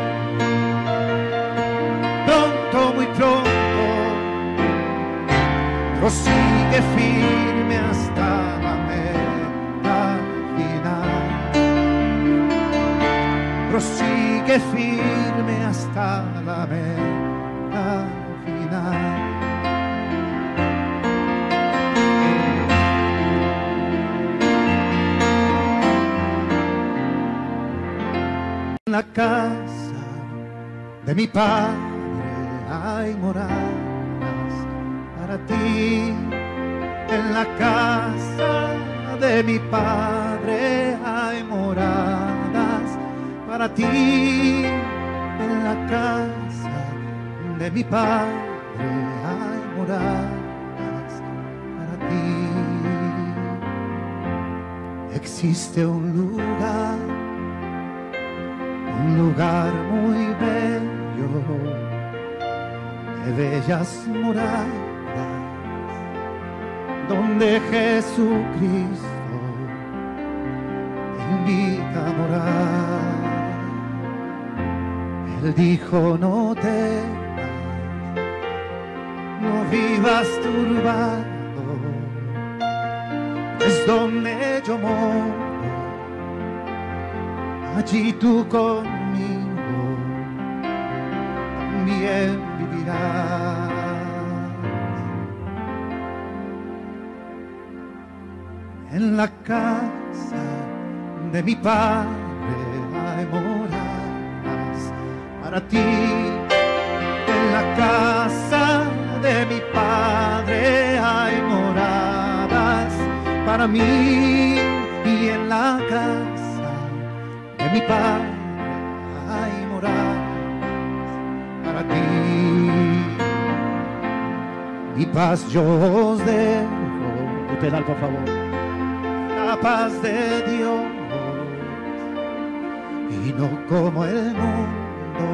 pronto, muy pronto, prosigue firme hasta la meta final. Prosigue firme hasta la meta final. En la casa de mi Padre hay moradas para ti. En la casa de mi Padre hay moradas para ti. En la casa de mi Padre hay moradas para ti. Existe un lugar, un lugar muy bello, de bellas moradas, donde Jesucristo te invita a morar. Él dijo: no temas, no vivas turbado, es donde yo moro, allí tú conmigo también vivirás. En la casa de mi Padre hay moradas para ti. En la casa de mi Padre hay moradas para mí. Y en la casa de mi Padre hay moradas para ti. Mi paz yo os dejo. El pedal, por favor. La paz de Dios, y no como el mundo,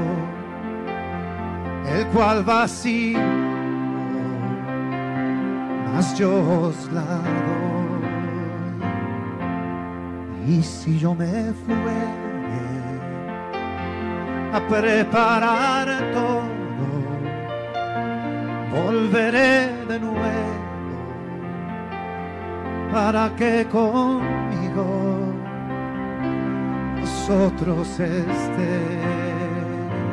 el cual vacío, mas yo os la doy. Y si yo me fuere a preparar todo, volveré de nuevo para que conmigo vosotros estéis.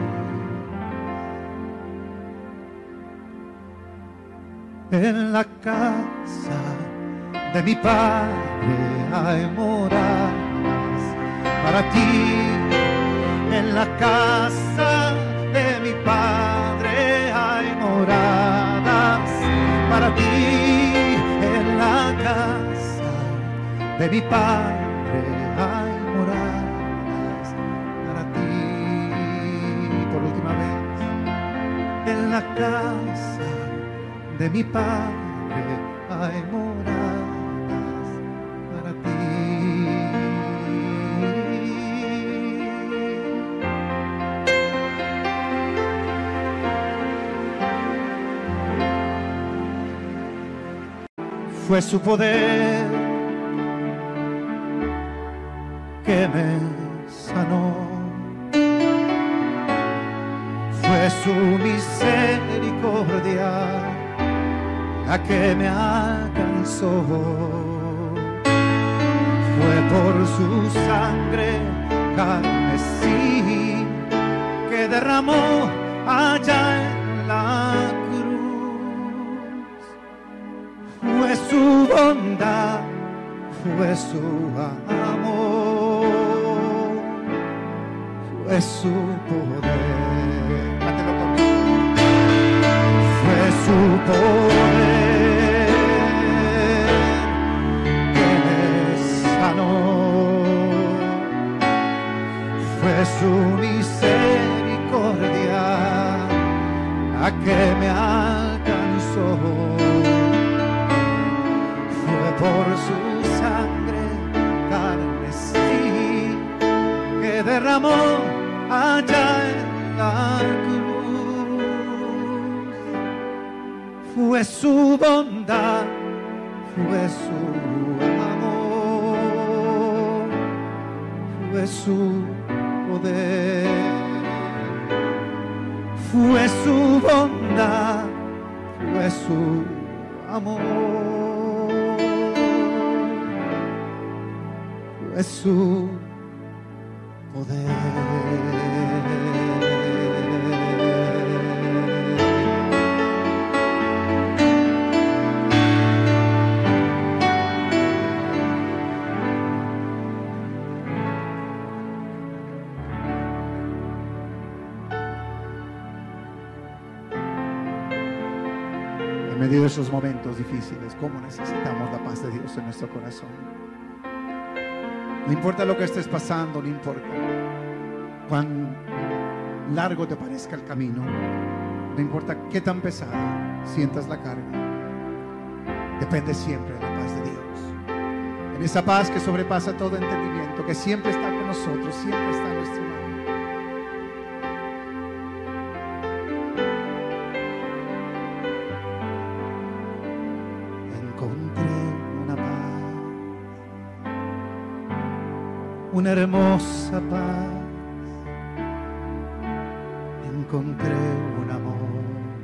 En la casa de mi Padre hay moradas para ti. En la casa de mi Padre hay moradas para ti. En la casa de mi Padre hay moradas para ti. Por última vez. En la casa de mi Padre hay moradas para ti. Fue su poder que me sanó, fue su misericordia la que me alcanzó, fue por su sangre carmesí que derramó allá en la cruz, fue su bondad, fue su amor, fue su poder, fue su poder que me sanó, fue su misericordia la que me alcanzó, fue por su sangre carmesí que derramó allá en la cruz, fue su bondad, fue su amor, fue su poder, fue su bondad, fue su amor, fue su poder. En medio de esos momentos difíciles, ¿cómo necesitamos la paz de Dios en nuestro corazón? No importa lo que estés pasando, no importa cuán largo te parezca el camino, no importa qué tan pesado sientas la carga, depende siempre de la paz de Dios. En esa paz que sobrepasa todo entendimiento, que siempre está con nosotros, siempre está a nuestro lado. Una hermosa paz, encontré un amor,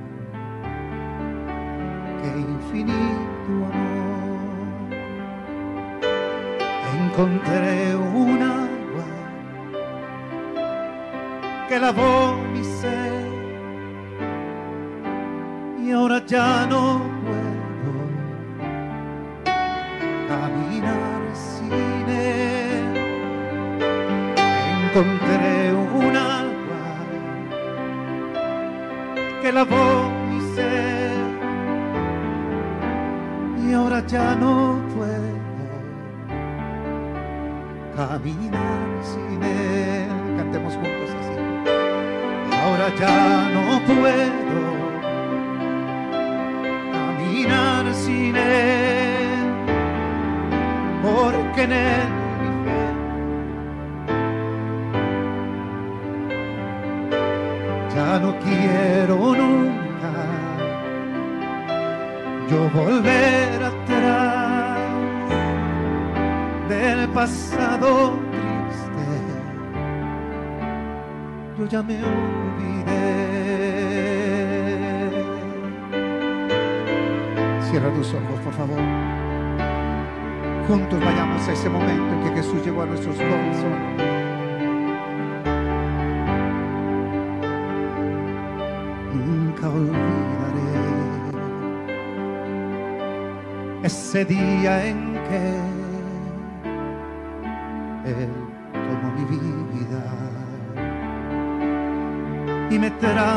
qué infinito amor, encontré un agua que lavó mi sed y ahora ya no puedo caminar sin él. Encontré un agua que lavó mi sed y ahora ya no puedo caminar sin él. Cantemos juntos así. Ahora ya no puedo caminar sin él, porque en él mi fe ya no quiero nunca yo volver atrás del pasado triste. Yo ya me olvidé. Cierra tus ojos, por favor. Juntos vayamos a ese momento en que Jesús llegó a nuestros corazones. Nunca olvidaré ese día en que Él tomó mi vida y me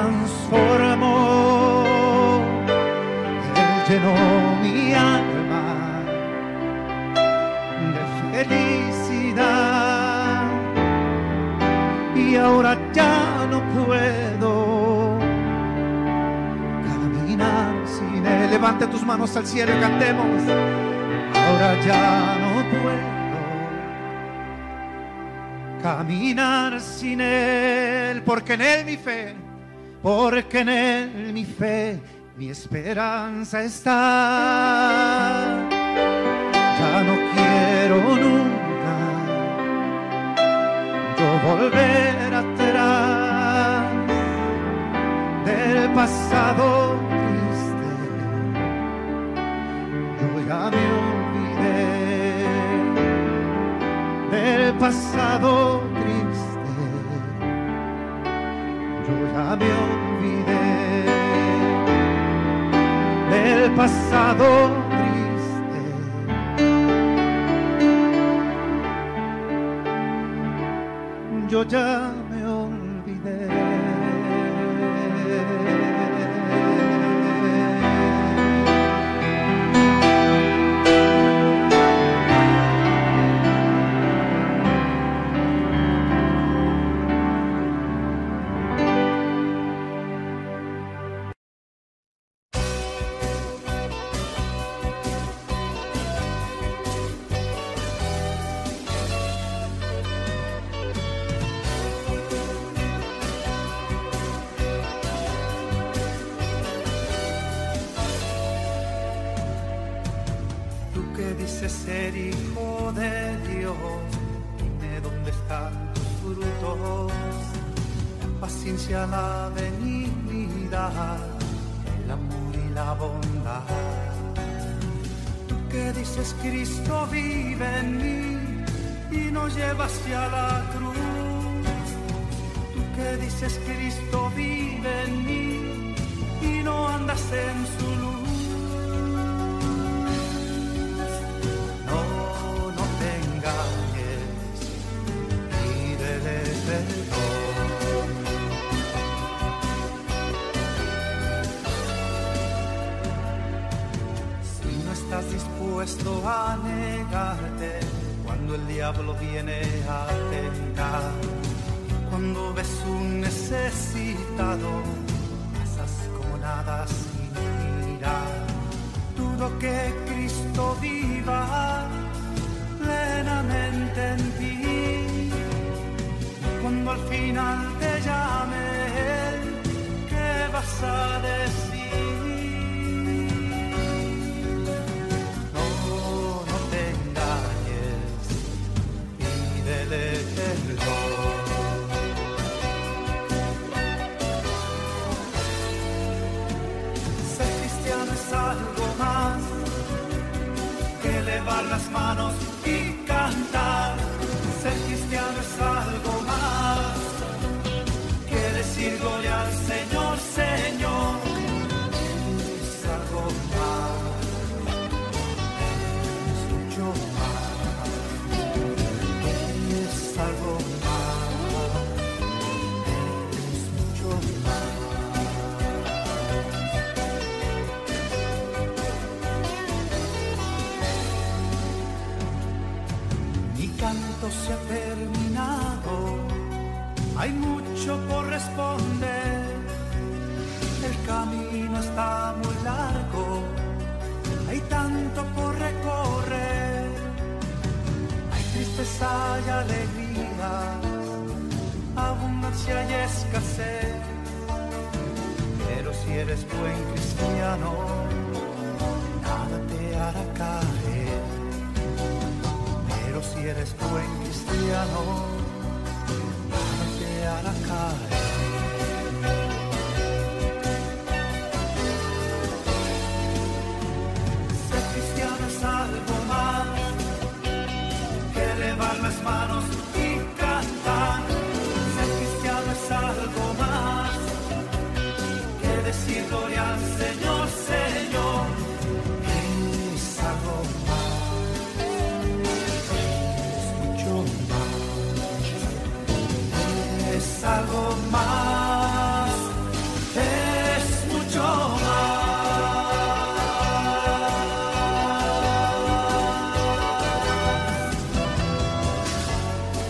transformó. Él llenó mi alma de felicidad y ahora ya no puedo caminar sin Él. Levanta tus manos al cielo y cantemos. Ahora ya no puedo caminar sin Él, porque en Él mi fe, porque en Él mi fe, mi esperanza está. Ya no quiero nunca yo volver atrás del pasado triste. Yo ya me olvidé del pasado triste. Yo ya me olvidé del pasado triste. Yo ya me olvidé. Ser hijo de Dios, dime dónde están tus frutos, la paciencia, la benignidad, el amor y la bondad. Tú que dices Cristo vive en mí y nos lleva hacia la cruz. Tú que dices Cristo vive en mí y no andas en su luz. Dispuesto a negarte cuando el diablo viene a tentar, cuando ves un necesitado pasas como nada sin mirar. Dudo que Cristo viva plenamente en ti, cuando al final te llame Él, ¿qué vas a decir? Ser cristiano es algo más que elevar las manos y cantar. Ser cristiano es algo más que se ha terminado, hay mucho por responder, el camino está muy largo, hay tanto por recorrer, hay tristeza y alegría, abundancia y escasez, pero si eres buen cristiano, nada te hará caer. Pero si eres buen cristiano, nada te hará caer. Ser cristiano es algo más que elevar las manos y cantar. Ser cristiano es algo más que decir gloria al Señor, Señor. Es algo más. Es algo más, es mucho más.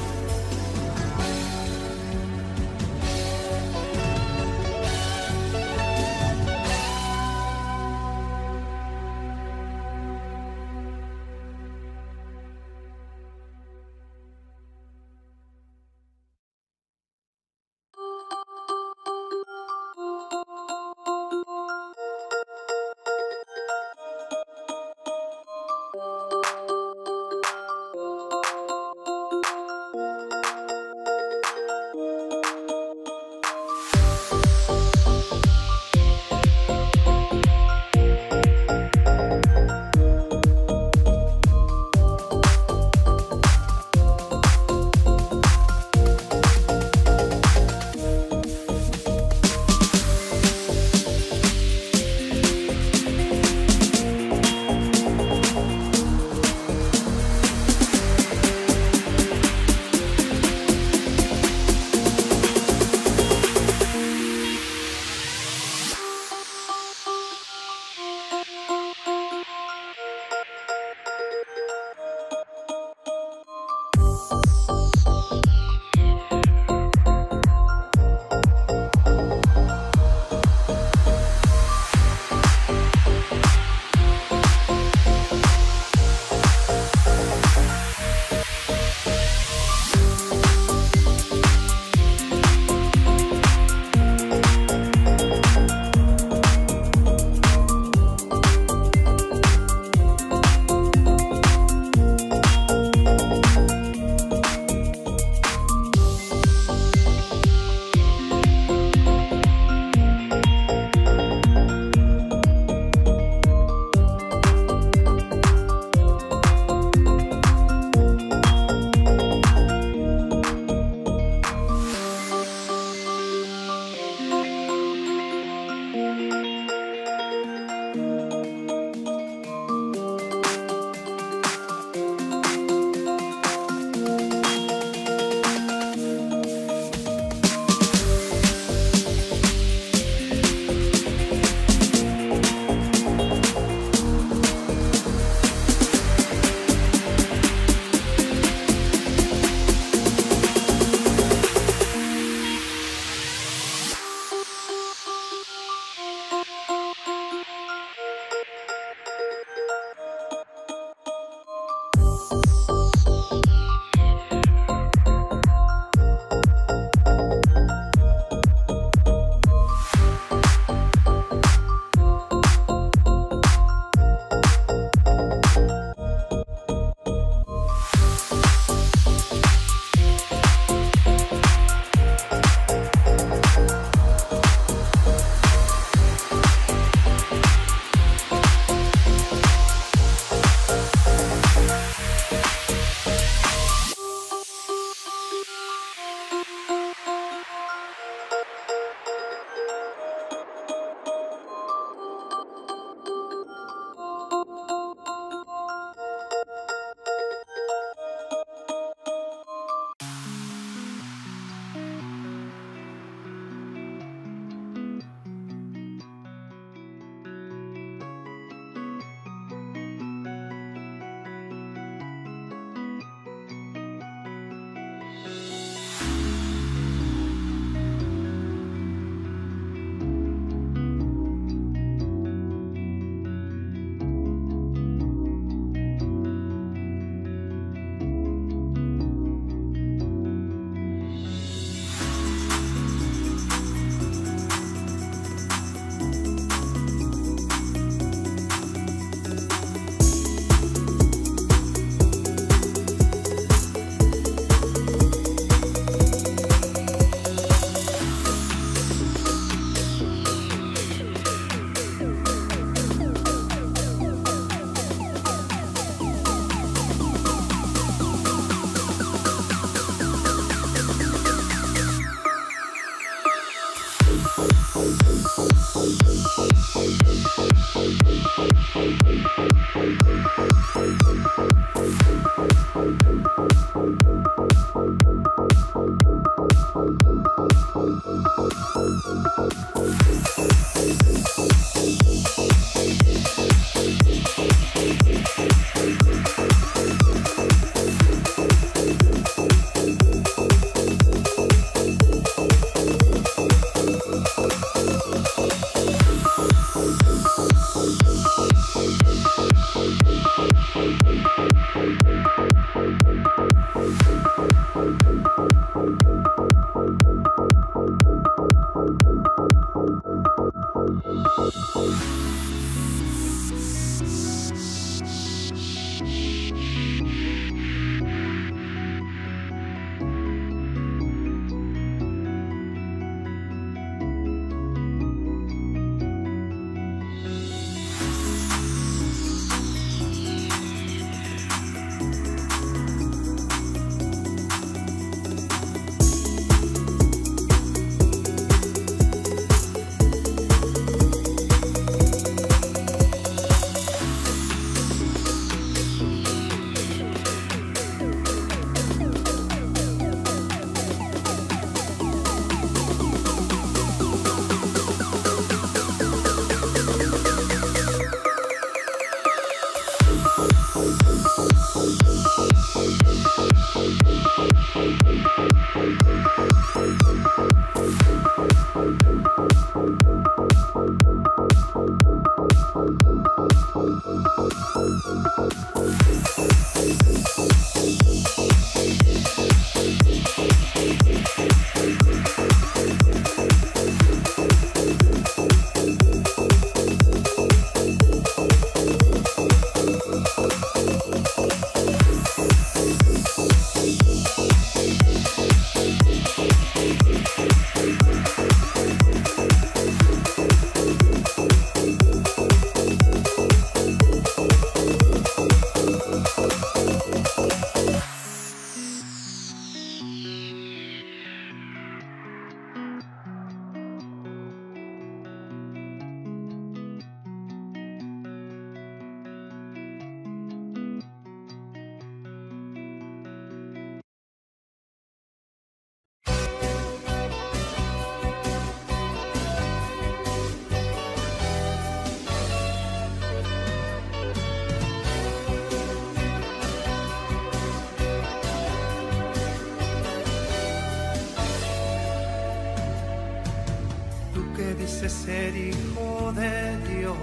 dice ser hijo de Dios,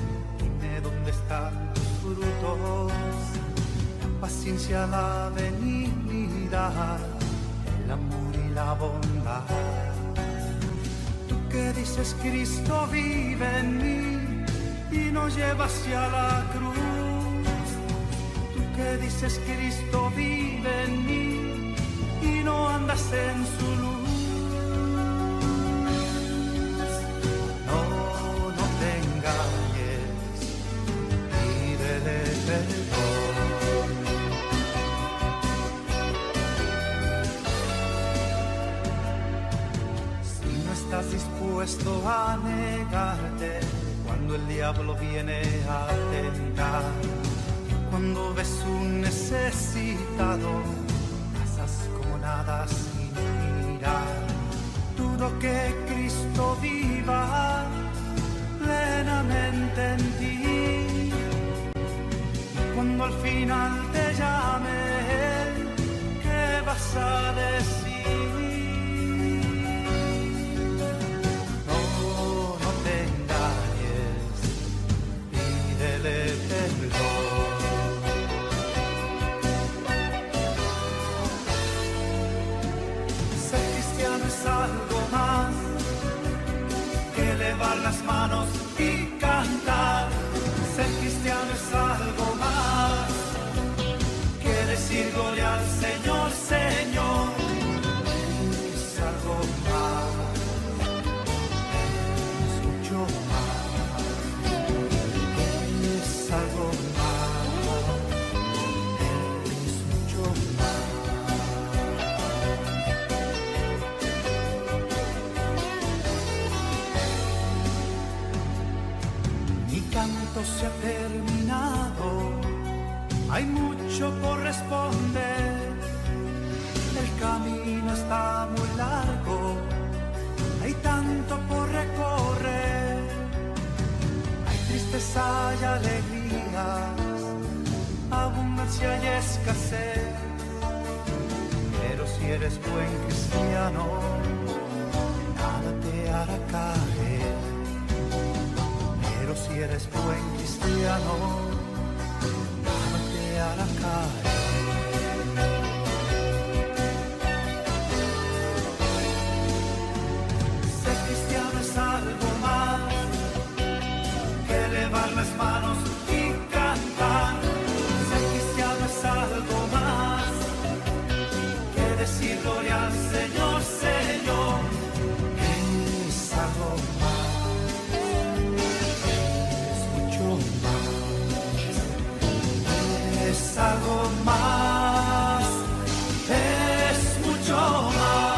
dime dónde están tus frutos, la paciencia, la benignidad, el amor y la bondad. Tú que dices Cristo vive en mí y nos lleva hacia la cruz. Tú que dices Cristo vive en mí y no andas en su luz. Estás dispuesto a negarte cuando el diablo viene a tentar, cuando ves un necesitado, pasas como nada sin mirar. Dudo que Cristo viva plenamente en ti, y cuando al final te llame Él, ¿qué vas a decir? Las manos y cantar. Ser cristiano es algo más que decir gloria al Señor, Señor. Es algo más, es mucho más, es algo más, es mucho más. Canto se ha terminado, hay mucho por responder, el camino está muy largo, hay tanto por recorrer, hay tristeza y alegrías, abundancia y escasez, pero si eres buen cristiano, nada te hará caer. Pero si eres buen cristiano, nada te hará caer. decir gloria al Señor, Señor, es algo más, es mucho más, es algo más, es mucho más.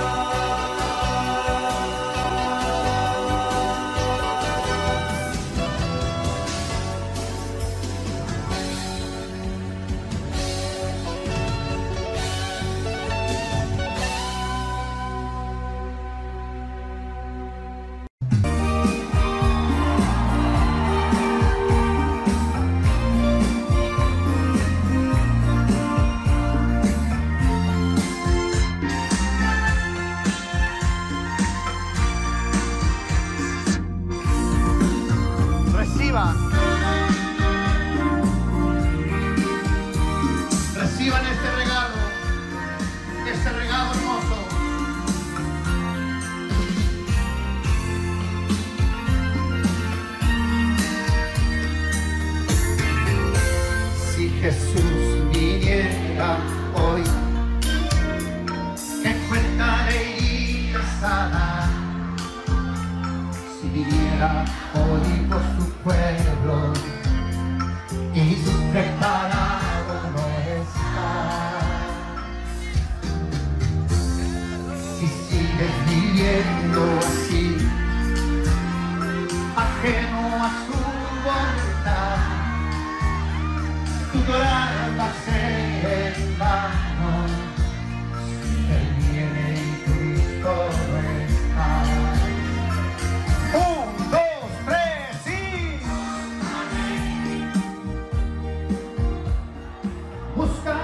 Reciban este regalo, este regalo hermoso. Si Jesús viniera hoy, ¿qué cuenta le iría a sanar? Si viniera hoy por su pueblo y preparado no está. Si sigues viviendo así, ajeno a su voluntad, tu llorar va a ser en vano. Él viene y Cristo no está. Un, dos, tres, sí. Busca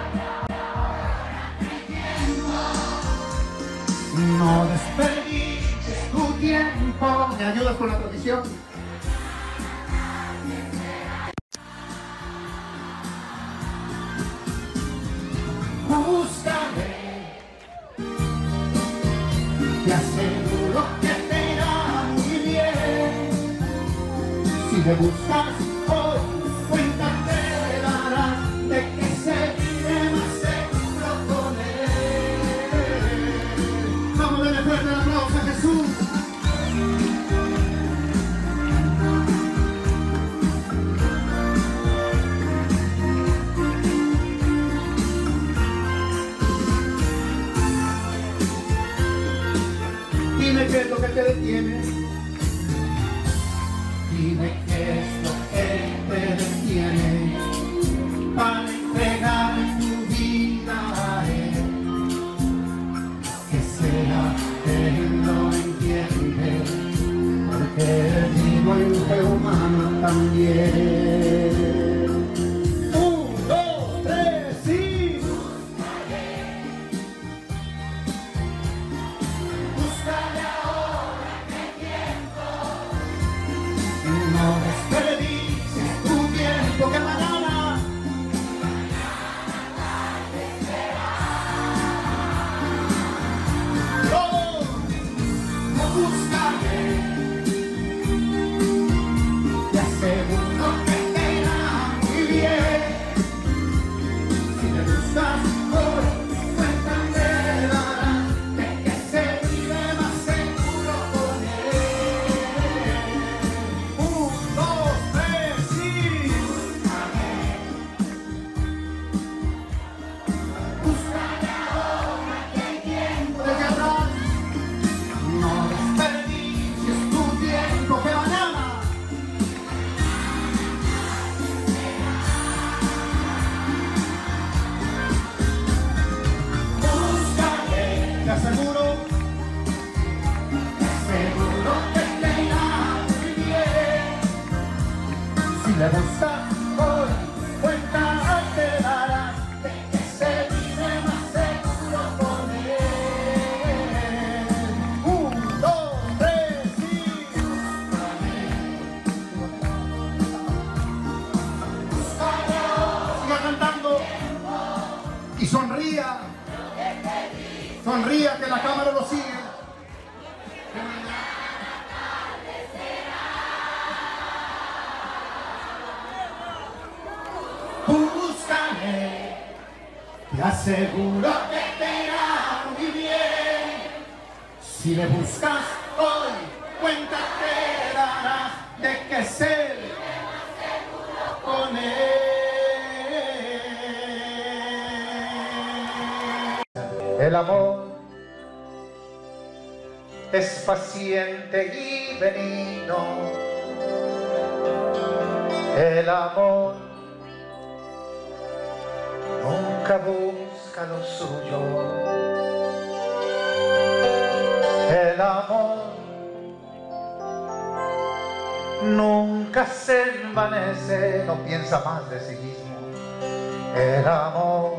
no desperdicies tu tiempo. ¿Me ayudas con la tradición? Búscame, te aseguro que te irá muy bien. Si me buscas hoy, cuenta te darás de que se vive más seguro con él. Vamos a darle fuerte el aplauso a Jesús. Dime qué es lo que te detiene. Dime qué es lo que te detiene para entregar tu vida a Él. Que sea Él lo entiende, porque el vivo y el humano también. Un, dos, tres, sí. Búscale ahora, qué tiempo. No desperdicies tu tiempo, que mañana todos no buscaré. Te aseguro que te irá muy bien. Si me buscas hoy, cuenta te dará de que se vive más seguro con Él. Un, dos, tres, sí. Búscale ahora que hay tiempo de atrás. No desperdicies tu tiempo, que mañana búscale. Te aseguro, te aseguro que te irá muy bien. Si le buscas hoy, cuenta te darás de que se vive más seguro con Él. Un, dos, tres, sí. Búscale ahora. Siga cantando y sonría. Sonría que la cámara lo sigue. Búscame, te aseguro que te irá Si me buscas hoy, cuenta te darás de que ser con él. El amor es paciente y benigno. El amor nunca busca lo suyo. El amor nunca se envanece, no piensa más de sí mismo. El amor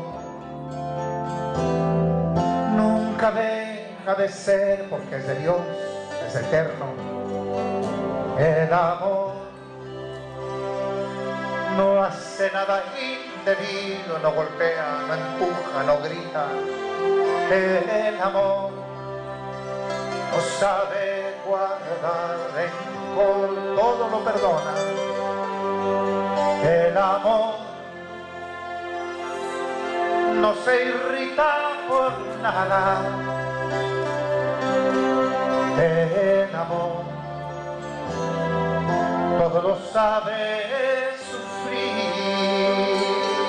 nunca deja de ser porque es de Dios, es eterno. El amor no hace nada indebido, no golpea, no empuja, no grita. El amor no sabe guardar rencor, todo lo perdona. El amor no se irrita por nada. El amor todo lo sabe sufrir.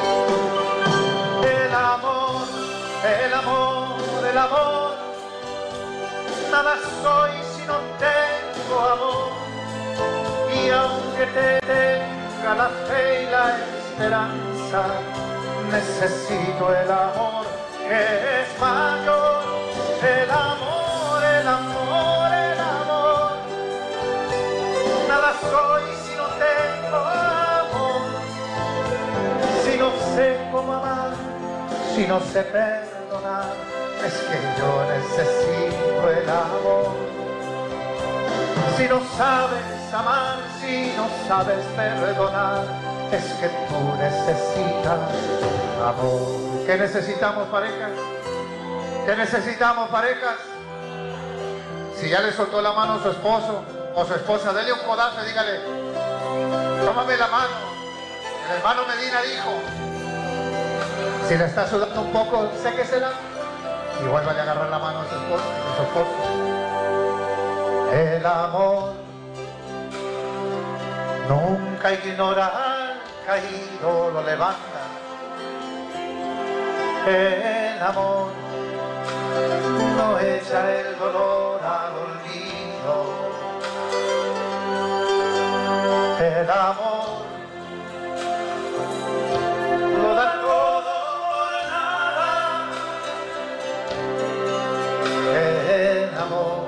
El amor, el amor, el amor, nada soy si no tengo amor, y aunque te tenga la fe y la esperanza, necesito el amor que es mayor. El amor, el amor, el amor, nada soy si no tengo amor, si no sé cómo amar, si no sé perdonar. Es que yo necesito el amor. Si no sabes amar, si no sabes perdonar, es que tú necesitas amor. ¿Qué necesitamos, parejas? ¿Qué necesitamos, parejas? Si ya le soltó la mano a su esposo o su esposa, dele un codazo y dígale: tómame la mano. El hermano Medina dijo: si le está sudando un poco, séquesela. Y vuelvan a agarrar la mano a su esposo, a su esposo. El amor nunca ignora al caído, lo levanta. El amor no echa el dolor al olvido. El amor lo da todo. El amor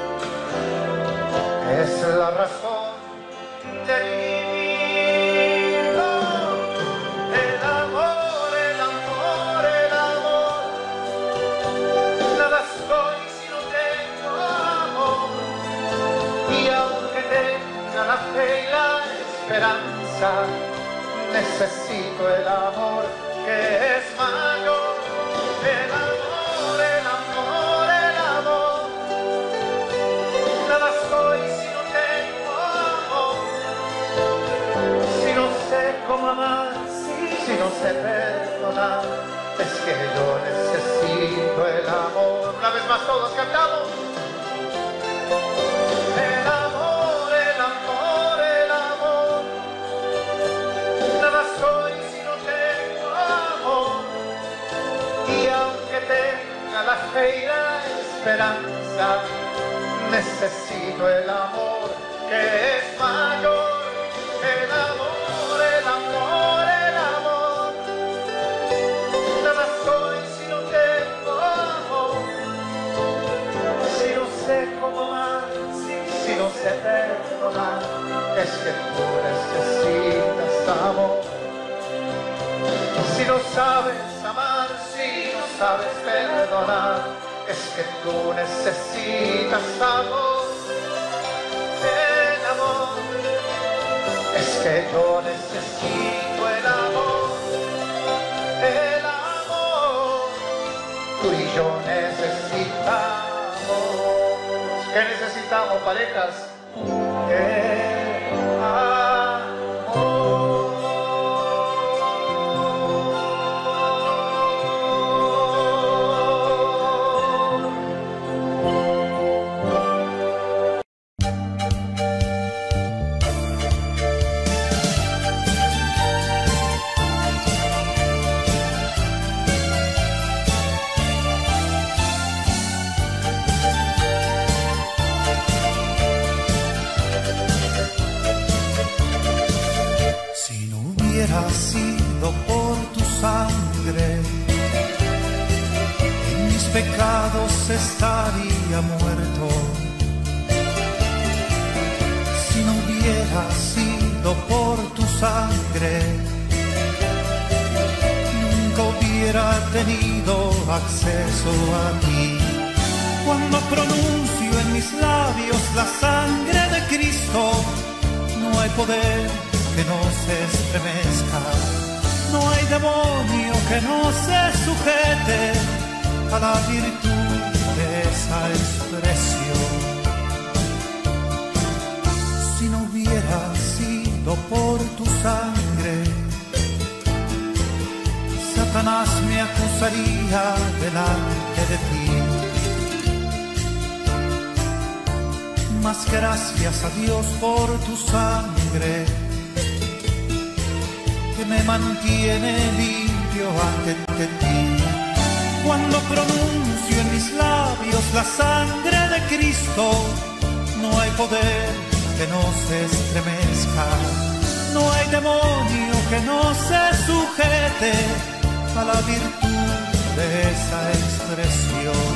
es la razón de vivir. El amor, el amor, el amor, nada soy si no tengo amor, y aunque tenga la fe y la esperanza, necesito el amor que es mayor. El amor, el amor, el amor, nada soy si no tengo amor, si no sé cómo amar, si no sé perdonar. Es que yo necesito el amor. Una vez más todos cantamos. El amor, el amor, el amor, nada soy si no tengo amor, y aunque tenga la fe y la esperanza, necesito el amor que es mayor. El amor, el amor, el amor, nada soy si no tengo amor, si no sé cómo amar, si no sé perdonar. Es que tú necesitas amor. Si no sabes amar, si no sabes perdonar, es que tú necesitas amor. El amor, es que yo necesito el amor. El amor, tú y yo necesitamos. ¿Qué necesitamos, parejas? El amor. sido por tu sangre, en mis pecados estaría muerto. Si no hubiera sido por tu sangre, nunca hubiera tenido acceso a ti. Cuando pronuncio en mis labios la sangre de Cristo, no hay poder que no se estremezca, no hay demonio que no se sujete a la virtud de esa expresión. Si no hubiera sido por tu sangre, Satanás me acusaría delante de ti. Mas gracias a Dios por tu sangre, que me mantiene limpio ante ti. Cuando pronuncio en mis labios la sangre de Cristo, no hay poder que no se estremezca, no hay demonio que no se sujete a la virtud de esa expresión.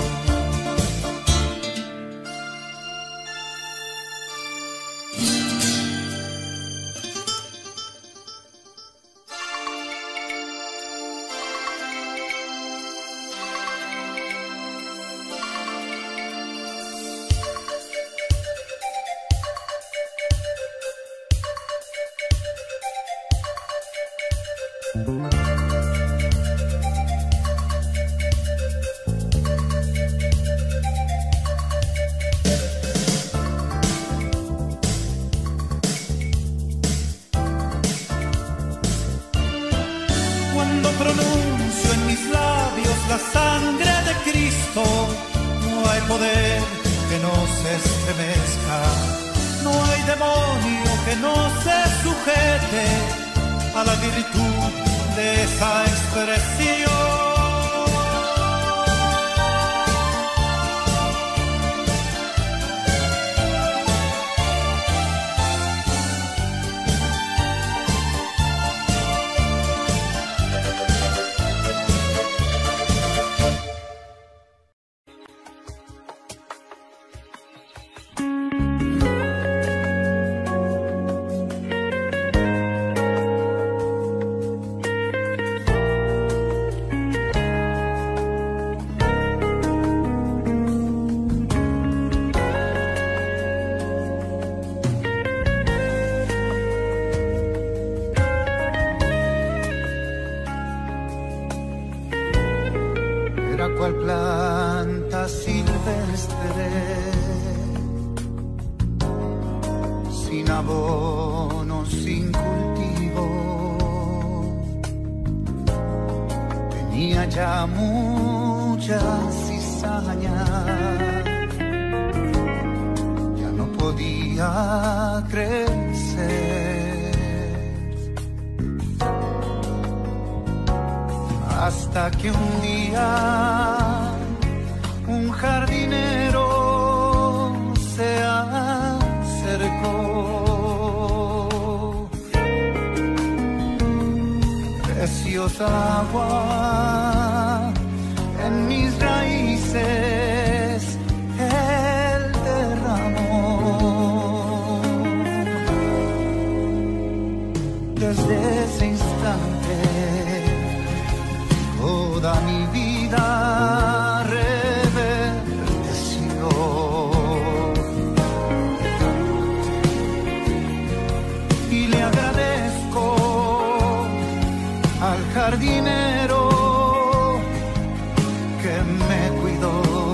Cuando pronuncio en mis labios la sangre de Cristo, no hay poder que no se estremezca, no hay demonio que no se sujete a la virtud de esa expresión. Era cual planta silvestre, sin abono, sin cultivo, tenía ya mucha cizaña, ya no podía crecer. Hasta que un día un jardinero se acercó, preciosa agua en mis raíces él derramó. Desde ese instante toda mi vida reverdeció, y le agradezco al jardinero que me cuidó.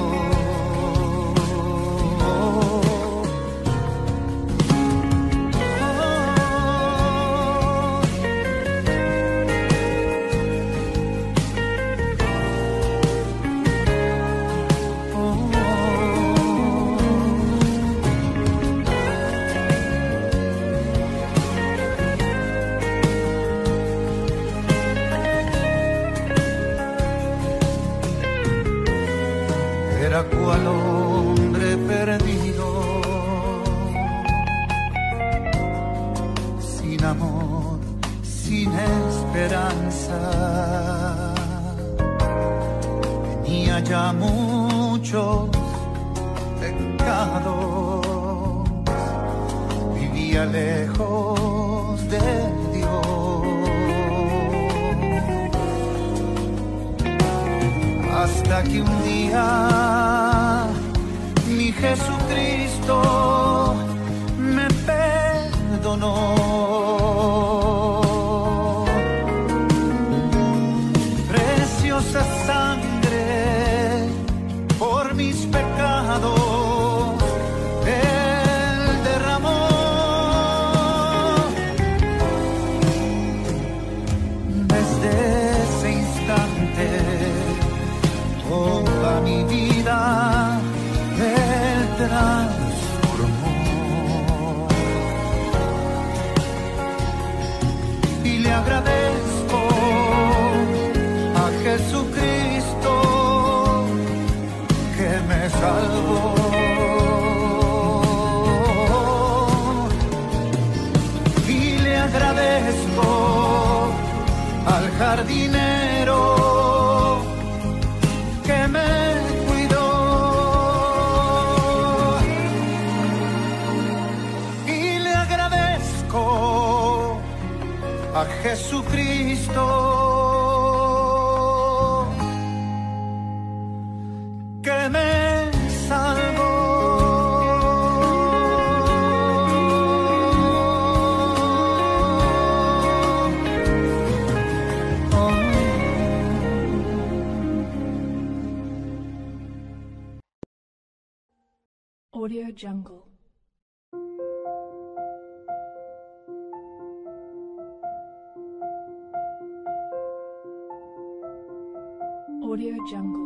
Era cual hombre perdido, sin amor, sin esperanza. Tenía ya muchos pecados, vivía lejos de Dios, hasta que un día mi Jesucristo me perdonó. Preciosa sangre por mis pecados Él derramó. Desde ese instante toda mi vida Él transformó. Y le agradezco a Jesucristo que me salvó. Y le agradezco al jardinero que me cuidó. Y le agradezco a Jesucristo que me salvó. Audio Jungle. Audio Jungle.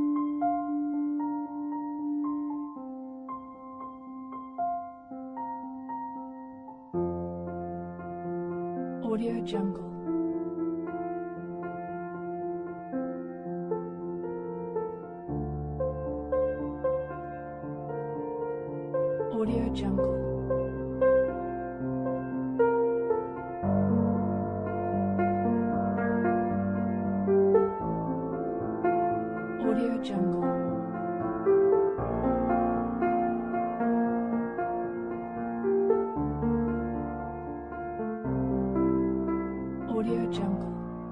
Audio Jungle. Audio Jungle. Audio Jungle. Audio Jungle.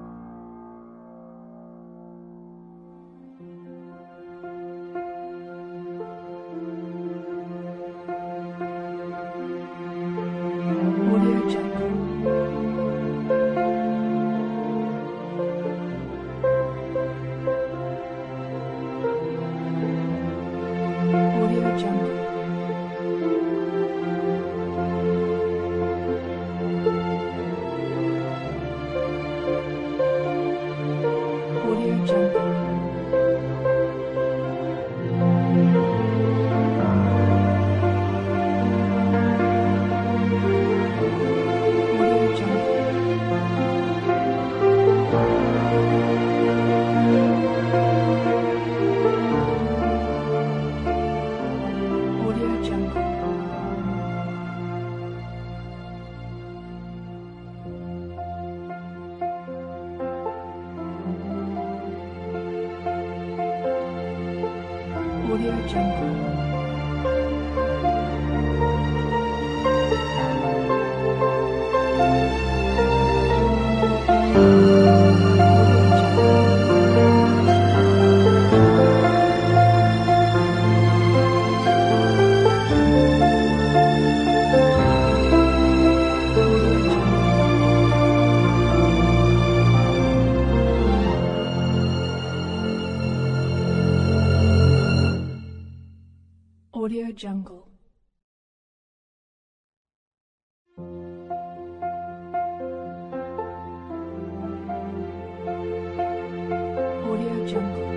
Audio Jungle. Audio Jungle. Audio Jungle. Audio Jungle. Audio Jungle. Audio Jungle. Audio Jungle. Audio Jungle.